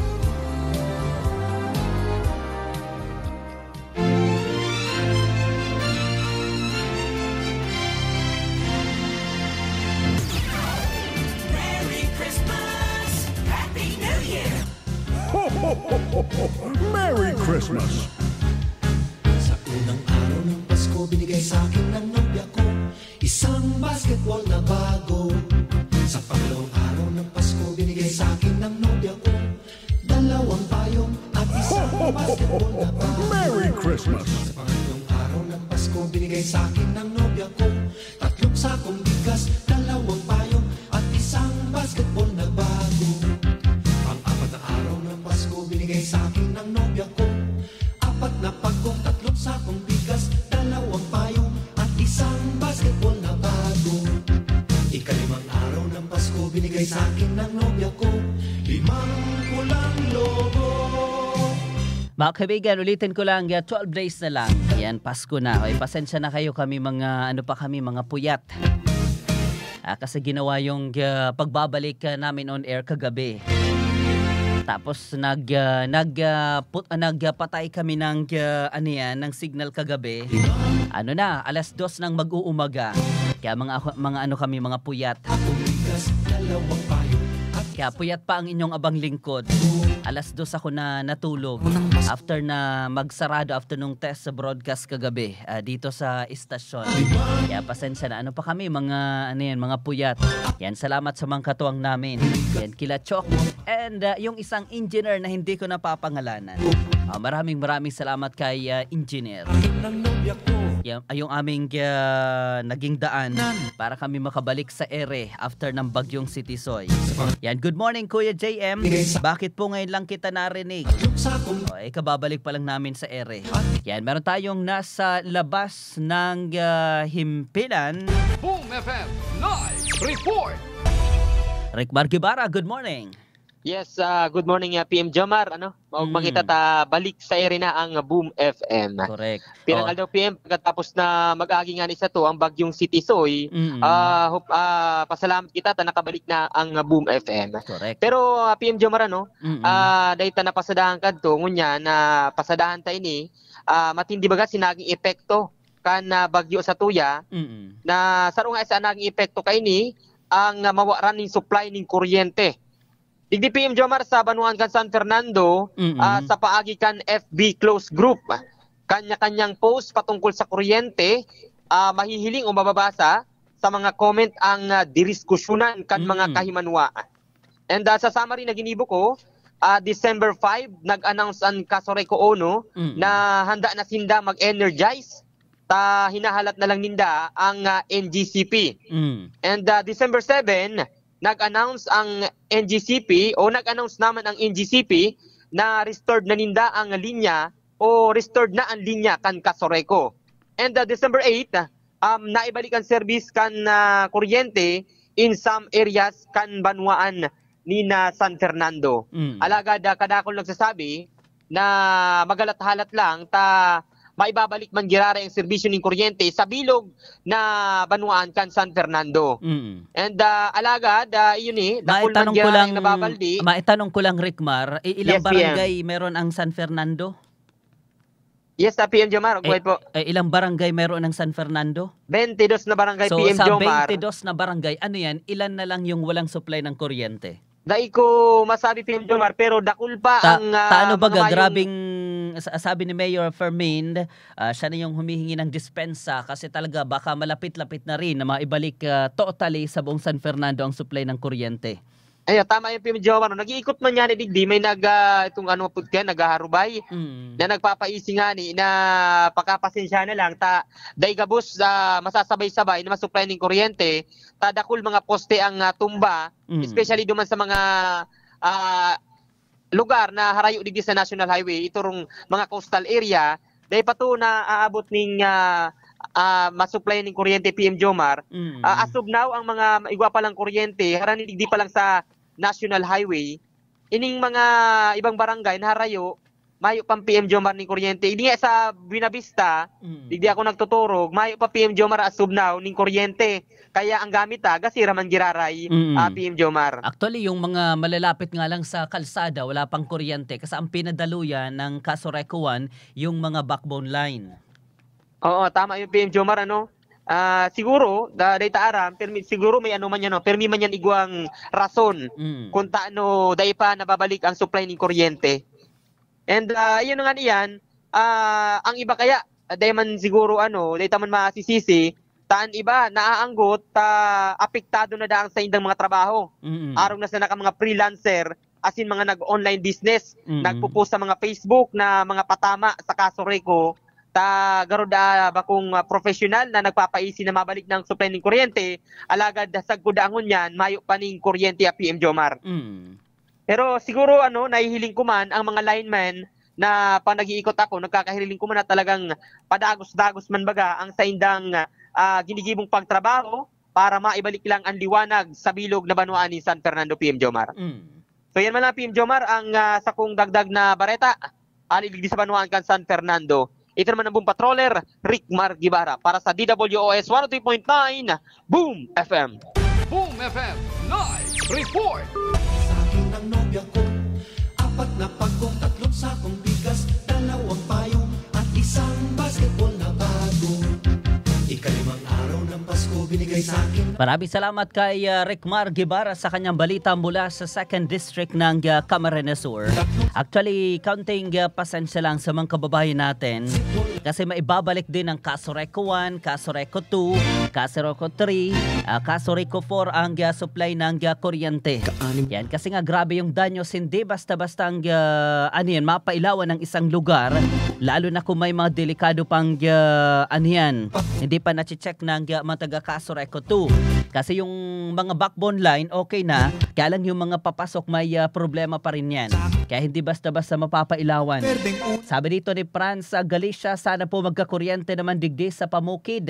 Merry Christmas! Happy New Year! Ho, ho, ho, ho, ho. Merry Christmas! Sa unang araw ng Pasko, binigay sa akin ng nobya ko isang basketball na bago. Sa pangalawang araw ng Pasko, binigay sa akin ng nobya ko dalawang payong at isang basketball na bago. Merry Christmas! Sa pangatlong araw ng Pasko, binigay sa akin ng nobya ko tatlong sakong bigas, dalawang payong at isang basketball na bago. Pang-apat na araw ng Pasko, binigay sa akin ng nobya ko apat na pagkong, tatlong sakong bigas, dalawang payong at isang basketball na bago. Ikalimang araw ng Pasko, binigay sa akin ng nobya ko limang pulang logo. Mga kaibigan, ulitin ko lang, uh, twelve days na lang. Yan, Pasko na. Okay, pasensya na kayo kami mga, ano pa kami, mga puyat. Uh, kasi ginawa yung uh, pagbabalik uh, namin on air kagabi. Tapos nag uh, nag uh, put, uh, nagpatay kami ng uh, ano yan, ng signal kagabi. Ano na, alas dos ng mag-uumaga. Kaya mga mga ano kami, mga puyat. Kaya puyat pa ang inyong abang lingkod. Alas dos ako na natulog after na magsarado after nung test sa broadcast kagabi uh, dito sa istasyon. Kaya pasensya na, ano pa kami, mga ano yan, mga puyat. Yan, salamat sa mga katuwang namin. Yan, kila Chok and uh, yung isang engineer na hindi ko napapangalanan. Uh, maraming maraming salamat kay uh, engineer. Yan, ay yung aming uh, naging daan para kami makabalik sa ere after ng Bagyong Sitisoy. Yan, good morning Kuya J M. Bakit po ngayon lang kita narinig? O, eh, kababalik pa lang namin sa ere. Yan, meron tayong nasa labas ng uh, himpilan. Boom F M Live Report! Rick Margibara, good morning. Yes, uh, good morning uh, P M Jomar. Ano? Mm. Makita ta balik sa ere na ang uh, Boom F M. Correct. Pinangal daw P M pagkatapos na mag-agi nga ni sa to ang Bagyong Sitisoy. Mm-hmm. Uh, hope, uh, pasalamat kita ta nakabalik na ang uh, Boom F M. Correct. Pero uh, P M Jomar ano, mm-hmm. uh, dahil ta napasadahan kadto ngunya na pasadahan ta ini, uh, matindi baga sinaging epekto kan uh, bagyo sa tuya. Mm-hmm. Na saro nga sa naging epekto kay ni ang uh, mawaran ning supply ning kuryente. Digdi P M Jomar sa Banuan kan San Fernando, mm-hmm. uh, sa paagi kan F B close group, kanya-kanyang post patungkol sa kuryente, uh, mahihiling o mababasa sa mga comment ang uh, diriskusyonan kan mm-hmm. mga kahimanwa. And uh, sa summary na ginibo ko, uh, December five, nag-announce ang Kasoreco Ono Mm. na handa na sinda mag-energize. Ta hinahalat na lang ninda ang uh, N G C P. Mm. And uh, December seven, nag-announce ang N G C P o nag-announce naman ang N G C P na restored na ninda ang linya o restored na ang linya kan Kasoreco. And uh, December eight, um, naibalik ang service kan uh, kuryente in some areas kan Banwaan ni na San Fernando. Mm. Alagad uh, kadakol nagsasabi na magalat-halat lang ta maibabalik man girara ang serbisyo ng kuryente sa bilog na Banwaan kan San Fernando. Mm. And uh, alagad, uh, yun eh, dakol man Maitanong ko girara lang, ang nababaldi. maitanong ko lang, Rickmar, eh, ilang Yes, barangay meron ang San Fernando? Yes, sa P M Jomar, Eh, eh, po. eh, ilang barangay meron ang San Fernando? twenty-two na barangay So, P M sa Jomar. twenty-two na barangay, ano yan, ilan na lang yung walang supply ng kuryente? Dai ko masabi P M Jomar, pero dakul pa Ta, ang uh, taano ba mga mayong- grabing sa- sabi ni Mayor Fermin, ah, siya na yung humihingi ng dispensa kasi talaga baka malapit-lapit na rin na maibalik ah, totally sa buong San Fernando ang supply ng kuryente. Ay, tama yung P M Jomar. Nag-iikot man yan, eh, digdi. May nag, uh, itong ano po kaya, naghaharubay. Mm. Na nagpapaisi nga ni, na pakapasensya na lang, ta, dahil gabos, uh, masasabay-sabay na masupply ng kuryente, ta, dakul mga poste ang uh, tumba, Mm. especially duman sa mga uh, lugar na harayo digdi sa National Highway, iturong mga coastal area, dahil pa to na aabot ng uh, uh, masupply ng kuryente P M Jomar. Mm. Uh, as of now, ang mga igwa pa lang kuryente, harani digdi pa lang sa National Highway, ining mga ibang barangay na harayo, mayo pang P M Jomar ning kuryente. Hindi nga sa Buena Vista, Mm. digdi ako nagtuturog, mayo pa P M Jomar as of now ning kuryente. Kaya ang gamit ah, gasira man giraray Mm. ah, P M Jomar. Actually, yung mga malalapit nga lang sa kalsada, wala pang kuryente kasi ang pinadaluyan ng Kasoreco one, yung mga backbone line. Oo, tama yung P M Jomar, ano? Ah, siguro, da data aram, permi, siguro may ano man yan, no? Permi man yan igwang rason Mm. kung taano dahil pa nababalik ang supply ng kuryente. And uh, yun nga niyan, ah, ang iba kaya, dahil man siguro ano, dahil man masisisi, taan iba, naaanggot, ta apektado na daang sa indang mga trabaho. Mm. Araw na sa naka mga freelancer, as in mga nag-online business, Mm. nagpo-post sa mga Facebook na mga patama sa Kasoreco, ta garuda bakong uh, professional na nagpapaisi na mabalik ng supply ng kuryente, alagad sa gudangon yan, mayo pa ning kuryente a P M Jomar. Mm. Pero siguro ano, nahihiling ko man ang mga linemen na pag nag-iikot ako, nagkakahiling ko man na talagang padagos-dagos man baga ang sa indang uh, ginigibong pagtrabaho para maibalik lang ang liwanag sa bilog na Banwaan ni San Fernando P M Jomar. Mm. So yan man lang P M Jomar ang uh, sakong dagdag na bareta alilig sa Banwaan kan San Fernando. Ito naman ang Boom Patroller, Rickmar Gibara para sa D W O S one oh three point nine Boom F M. Boom F M Live Report! Sa akin ang nobya ko, apat na pagkong, tatlong sakong bigas, dalawang payong at isang basketball na bago. Ikalimang araw ng Pasko binigay sa akin. Maraming salamat kay uh, Rickmar Gibara sa kanyang balita mula sa second District ng uh, Camarines Sur. Actually, counting uh, pasensya lang sa mga kababayan natin kasi maibabalik din ang Kasoreco one, Kasoreco two, Kasoreco three, uh, Kasoreco four ang uh, supply ng uh, kuryente. Yan, kasi nga grabe yung danyos, hindi basta-basta ang uh, ano yan, mapailawan ng isang lugar, lalo na kung may mga delikado pang uh, ano yan, hindi pa na-check ng uh, mga taga Kasoreco two. Kasi yung mga backbone line, okay na, kaya lang yung mga papasok may uh, problema pa rin yan. Kaya hindi basta-basta mapapailawan. Sabi dito ni Franz uh, Galicia, sana po magkakuryente naman digdi sa Pamukid.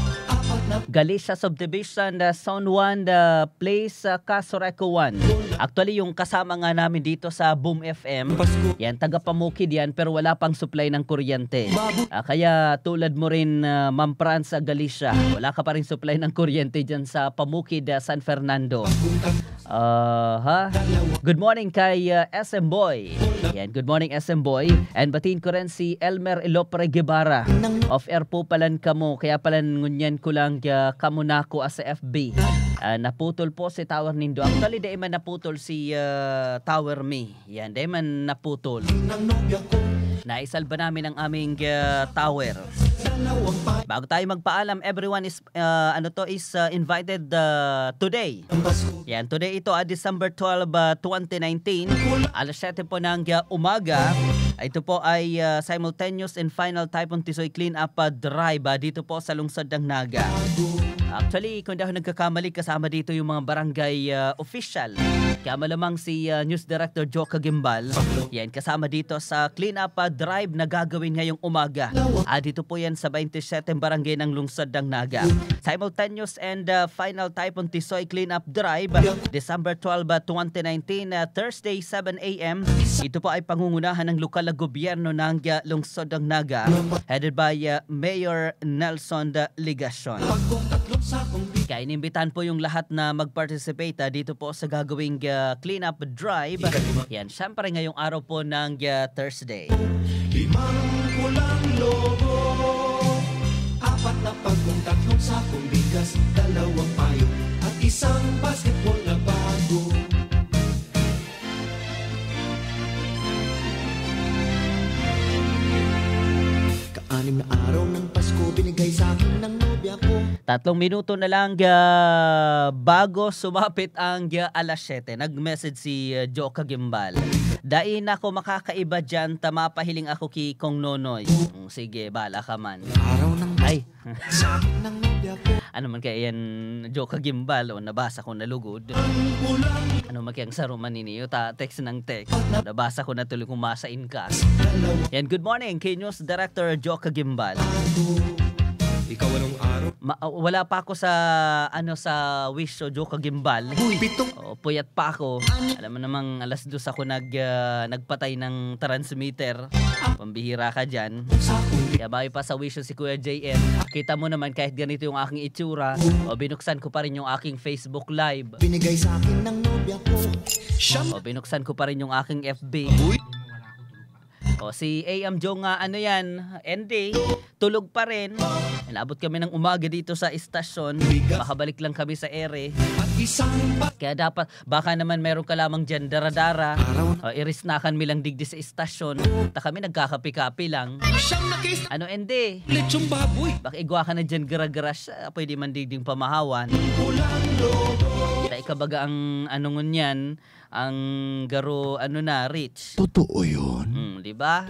Galicia Subdivision, uh, Zone one, the place uh, Kasoreco one. Actually, yung kasama nga namin dito sa Boom F M, yan, taga Pamukid yan, pero wala pang supply ng kuryente. Uh, kaya tulad mo rin, uh, Ma'am Franz uh, Galicia, wala ka pa rin supply ng kuryente dyan sa Pamukid, uh, San Fernando. Uh, ha? Good morning kay uh, S M Boy. Yan, good morning S M Boy. And batiin ko rin si Elmer Ilopre Guevara. Off-air po palan kamo, kaya palan ngunyan ko lang uh, kamo nako as sa F B. Uh, naputol po si Tower Nindo. Actually, di man naputol si uh, Tower Me. Yan, di man naputol. Naisalba namin ang aming uh, tower. dalawang payo. Bago tayo magpaalam, everyone is uh, ano to is uh, invited uh, today. Yan, today ito ah, December twelfth, uh, twenty nineteen, alas siyete po ng uh, umaga. Ito po ay uh, simultaneous and final Typhoon Tisoy clean-up uh, drive uh, dito po sa lungsod ng Naga. Actually, kung di ako nagkakamali, kasama dito yung mga barangay uh, official. Kaya malamang si uh, News Director Joe Kagimbal. Yan, kasama dito sa clean-up uh, drive na gagawin ngayong umaga. Ah, dito po yan sa twenty-seven barangay ng lungsod ng Naga. Simultaneous and uh, final Typhoon Tisoy clean-up drive, December twelfth, twenty nineteen, uh, Thursday, seven a.m. Ito po ay pangungunahan ng lokal na gobyerno ng uh, lungsod ng Naga, headed by uh, Mayor Nelson uh, Ligacion. Kaya inimbitahan po yung lahat na mag-participate uh, dito po sa gagawing uh, clean-up drive. Yan, syempre ngayong araw po ng uh, Thursday. Limang pulang logo, apat na pagkong, tatlong sakong bigas, dalawang payo, at isang basketball na bago. Kaanim na araw ng Pasko, binigay sa akin ng nobya ko. Tatlong minuto na lang uh, bago sumapit ang uh, alas siyete. Nag-message si uh, Joe Kagimbal. Dain ako makakaiba dyan, tamapahiling ako ki Kong Nonoy. Mm, sige, bala ka man. Araw ng Ay. sa akin ng nobya ko. Ano man kaya yan, Joe Kagimbal, o nabasa ko na lugod. Ano man kaya ang saro man ninyo, ta text ng text. Nabasa ko na tuloy kung masain ka. Yan, good morning, K-News Director Joe Kagimbal. Ikaw anong araw? Ma- uh, wala pa ako sa ano sa wish o Joe Kagimbal. O, puyat pa ako. Alam mo namang alas dos ako nag uh, nagpatay ng transmitter. Pambihira ka diyan. Kaya bawi pa sa wish si Kuya J M. Kita mo naman kahit ganito yung aking itsura, o binuksan ko pa rin yung aking Facebook Live. Binigay sa akin ng nobya ko. O binuksan ko pa rin yung aking F B. O si A M Joe nga ano yan, N D, tulog pa rin. Inabot kami ng umaga dito sa istasyon. Makabalik lang kami sa ere. Kaya dapat, baka naman meron ka lamang dyan daradara. O irisnakan mi lang digdi sa istasyon. Ta kami nagkakapi-kapi lang. Ano N D? Lechong baboy. Baka igwa ka na dyan gara-garas. Pwede man digding pamahawan. Kaya ikabaga ang ano ngun yan, ang garo ano na rich. Totoo yun. Hmm, di ba?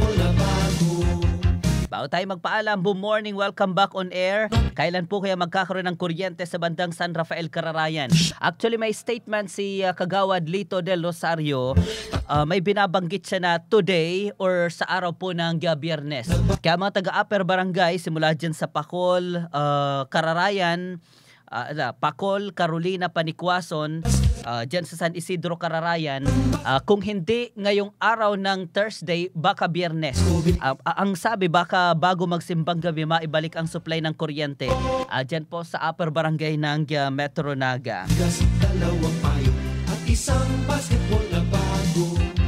Bago tayo magpaalam, good morning, welcome back on air. Kailan po kaya magkakaroon ng kuryente sa bandang San Rafael, Cararayan? Actually, may statement si uh, Kagawad Lito del Rosario. Uh, may binabanggit siya na today or sa araw po ng uh, Biyernes. Kaya mga taga-Upper Barangay, simula dyan sa Pacol, uh, Cararayan, uh, Pacol, Carolina, Panikwason, Uh, dyan sa San Isidro, Cararayan, uh, kung hindi ngayong araw ng Thursday, baka Biyernes. Uh, uh, ang sabi, baka bago magsimbang gabi, maibalik ang supply ng kuryente. Uh, dyan po sa Upper Barangay ng uh, Metro Naga. Dalawang payo at isang basketball na bago.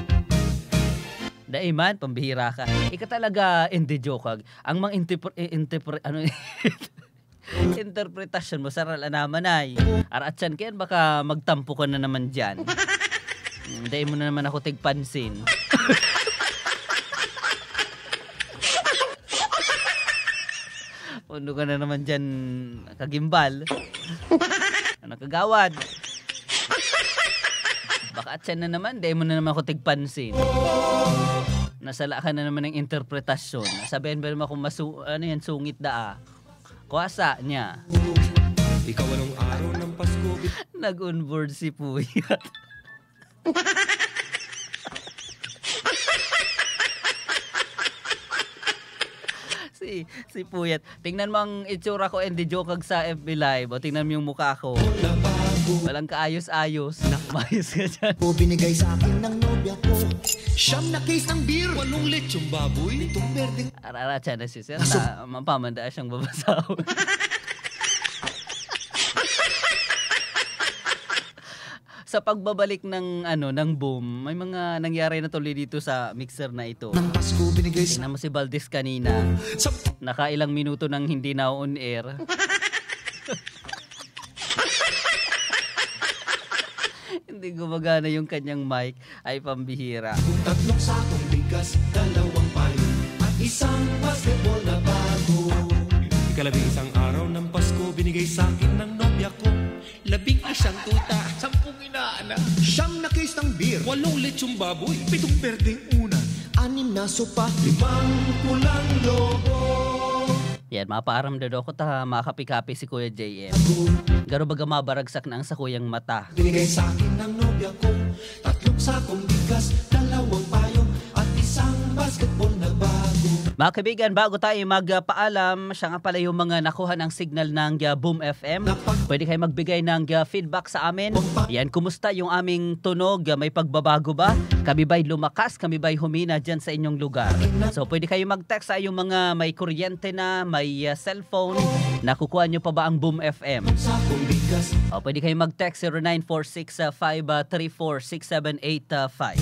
Daiman, pambihira ka. Ika talaga, hindi joke. Ang mga interpre... interpre ano... interpretasyon mo saral naman ay aratsan kayan baka magtampo ka na naman dyan. Hindi mo na naman ako tigpansin. Puno ka na naman dyan Kagimbal. Ano Kagawad? Baka atsan na naman, hindi mo na naman ako tigpansin. Nasala ka na naman ng interpretasyon. Sabihin ba naman kung masu ano yan, sungit da ah. Kuwasa niya. Ikaw anong araw ng Pasko? Nag-onboard si Puyat. si si Puyat. Tingnan mo ang itsura ko and the joke sa F B Live. O tingnan mo yung mukha ko. Walang kaayos-ayos. Mayos ka dyan. Binigay sa akin ng nobya ko. Siyam na case ng beer. Walong lechong baboy. Itong berdeng. Arara siya na si Sir. Na mapamanda siyang babasaw. Sa pagbabalik ng ano ng boom, may mga nangyari na tuloy dito sa mixer na ito. Ng Pasko binigay sa... Tingnan mo si Valdez kanina. Nakailang minuto nang hindi na on air. Hindi gumagana yung kanyang mic, ay pambihira. Tatlong sakong bigas, dalawang payo, at isang basketball na bago. Ikalabing isang araw ng Pasko, binigay sa akin ng nobya ko. Labing isang tuta, sampung inaanak, siyam na case ng beer, walong lechong baboy, pitong berdeng unan, anim na sopa, limang pulang lobo. Yan, maparamdado ko ta makapikapi si Kuya J M. Garo baga mabaragsak na ang sa kuyang mata. Binigay sa akin ng nobya ko, tatlong sakong bigas, dalawang payong, at isang basketball na bago. Mga kaibigan, bago tayo magpaalam, siya nga pala yung mga nakuha ng signal ng uh, Boom F M. Pwede kayo magbigay ng uh, feedback sa amin. Yan, kumusta yung aming tunog? Uh, may pagbabago ba? Kami ba'y lumakas? Kami ba'y humina dyan sa inyong lugar? So, pwede kayo mag-text sa yung mga may kuryente na, may uh, cellphone. Nakukuha nyo pa ba ang Boom F M? O, pwede kayo mag-text zero nine four six five three four six seven eight five.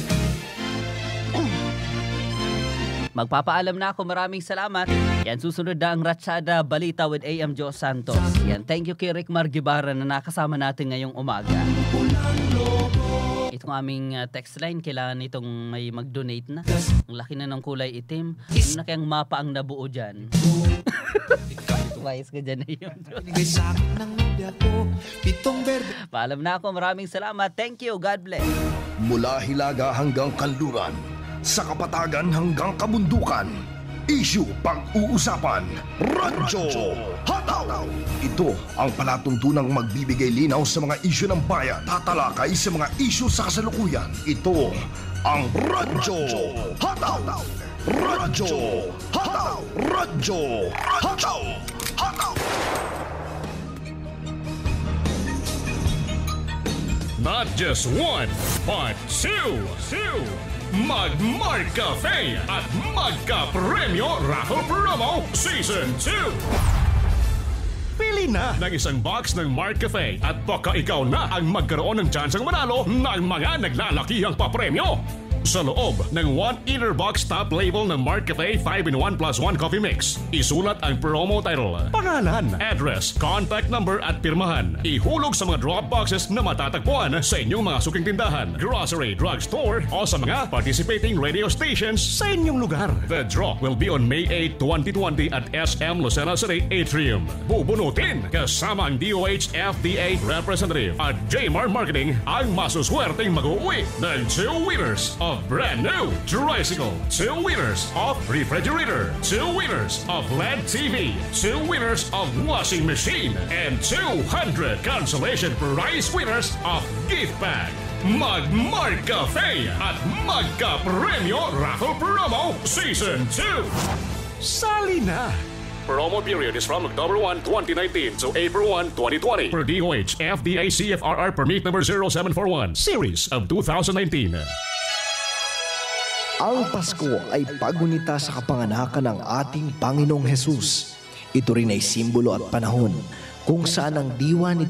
Magpapaalam na ako, maraming salamat. Yan, susunod na ang Ratchada Balita with A M Joe Santos. Yan, thank you kay Rick Margibara na nakasama natin ngayong umaga. Itong aming uh, text line, kailangan itong may mag-donate na. Ang laki na ng kulay itim. Ano na kayang mapa ang nabuo dyan? Wise ka dyan na yun. Paalam na ako, maraming salamat. Thank you, God bless. Mula Hilaga hanggang Kanluran, sa kapatagan hanggang kabundukan, issue pag-uusapan, Radyo Hataw! Ito ang palatuntunang magbibigay linaw sa mga issue ng bayan, tatalakay sa mga issue sa kasalukuyan. Ito ang Radyo Hataw! Radyo Hataw! Radyo Hataw! Hataw! Not just one, but two. Two. Mag-Mark Cafe at Magka-Premyo Raffle Promo Season two. Pili na ng isang box ng Mark Cafe at baka ikaw na ang magkaroon ng tsansang manalo ng mga naglalakihang papremyo. Sa loob ng one-liter box top label ng Mark Cafe five in one plus one coffee mix, isulat ang promo title, pangalan, address, contact number at pirmahan. Ihulog sa mga drop boxes na matatagpuan sa inyong mga suking tindahan, grocery, drugstore o sa mga participating radio stations sa inyong lugar. The draw will be on May eighth, twenty twenty at S M Lucena City Atrium. Bubunutin kasama ang D O H F D A representative at J M R Marketing ang masuswerteng mag-uwi ng two winners of brand new tricycle, two winners of refrigerator, two winners of L E D T V, two winners of washing machine, and two hundred consolation prize winners of gift bag. Mag-Mark Cafe at Magka-Premyo Raffle Promo Season two. Sali na! Promo period is from October first, twenty nineteen to April first, twenty twenty. Per D O H F D A C F R R Permit Number zero seven four one, Series of two thousand nineteen. Ang Pasko ay pagunita sa kapanganakan ng ating Panginoong Hesus. Ito rin ay simbolo at panahon kung saan ang diwa ni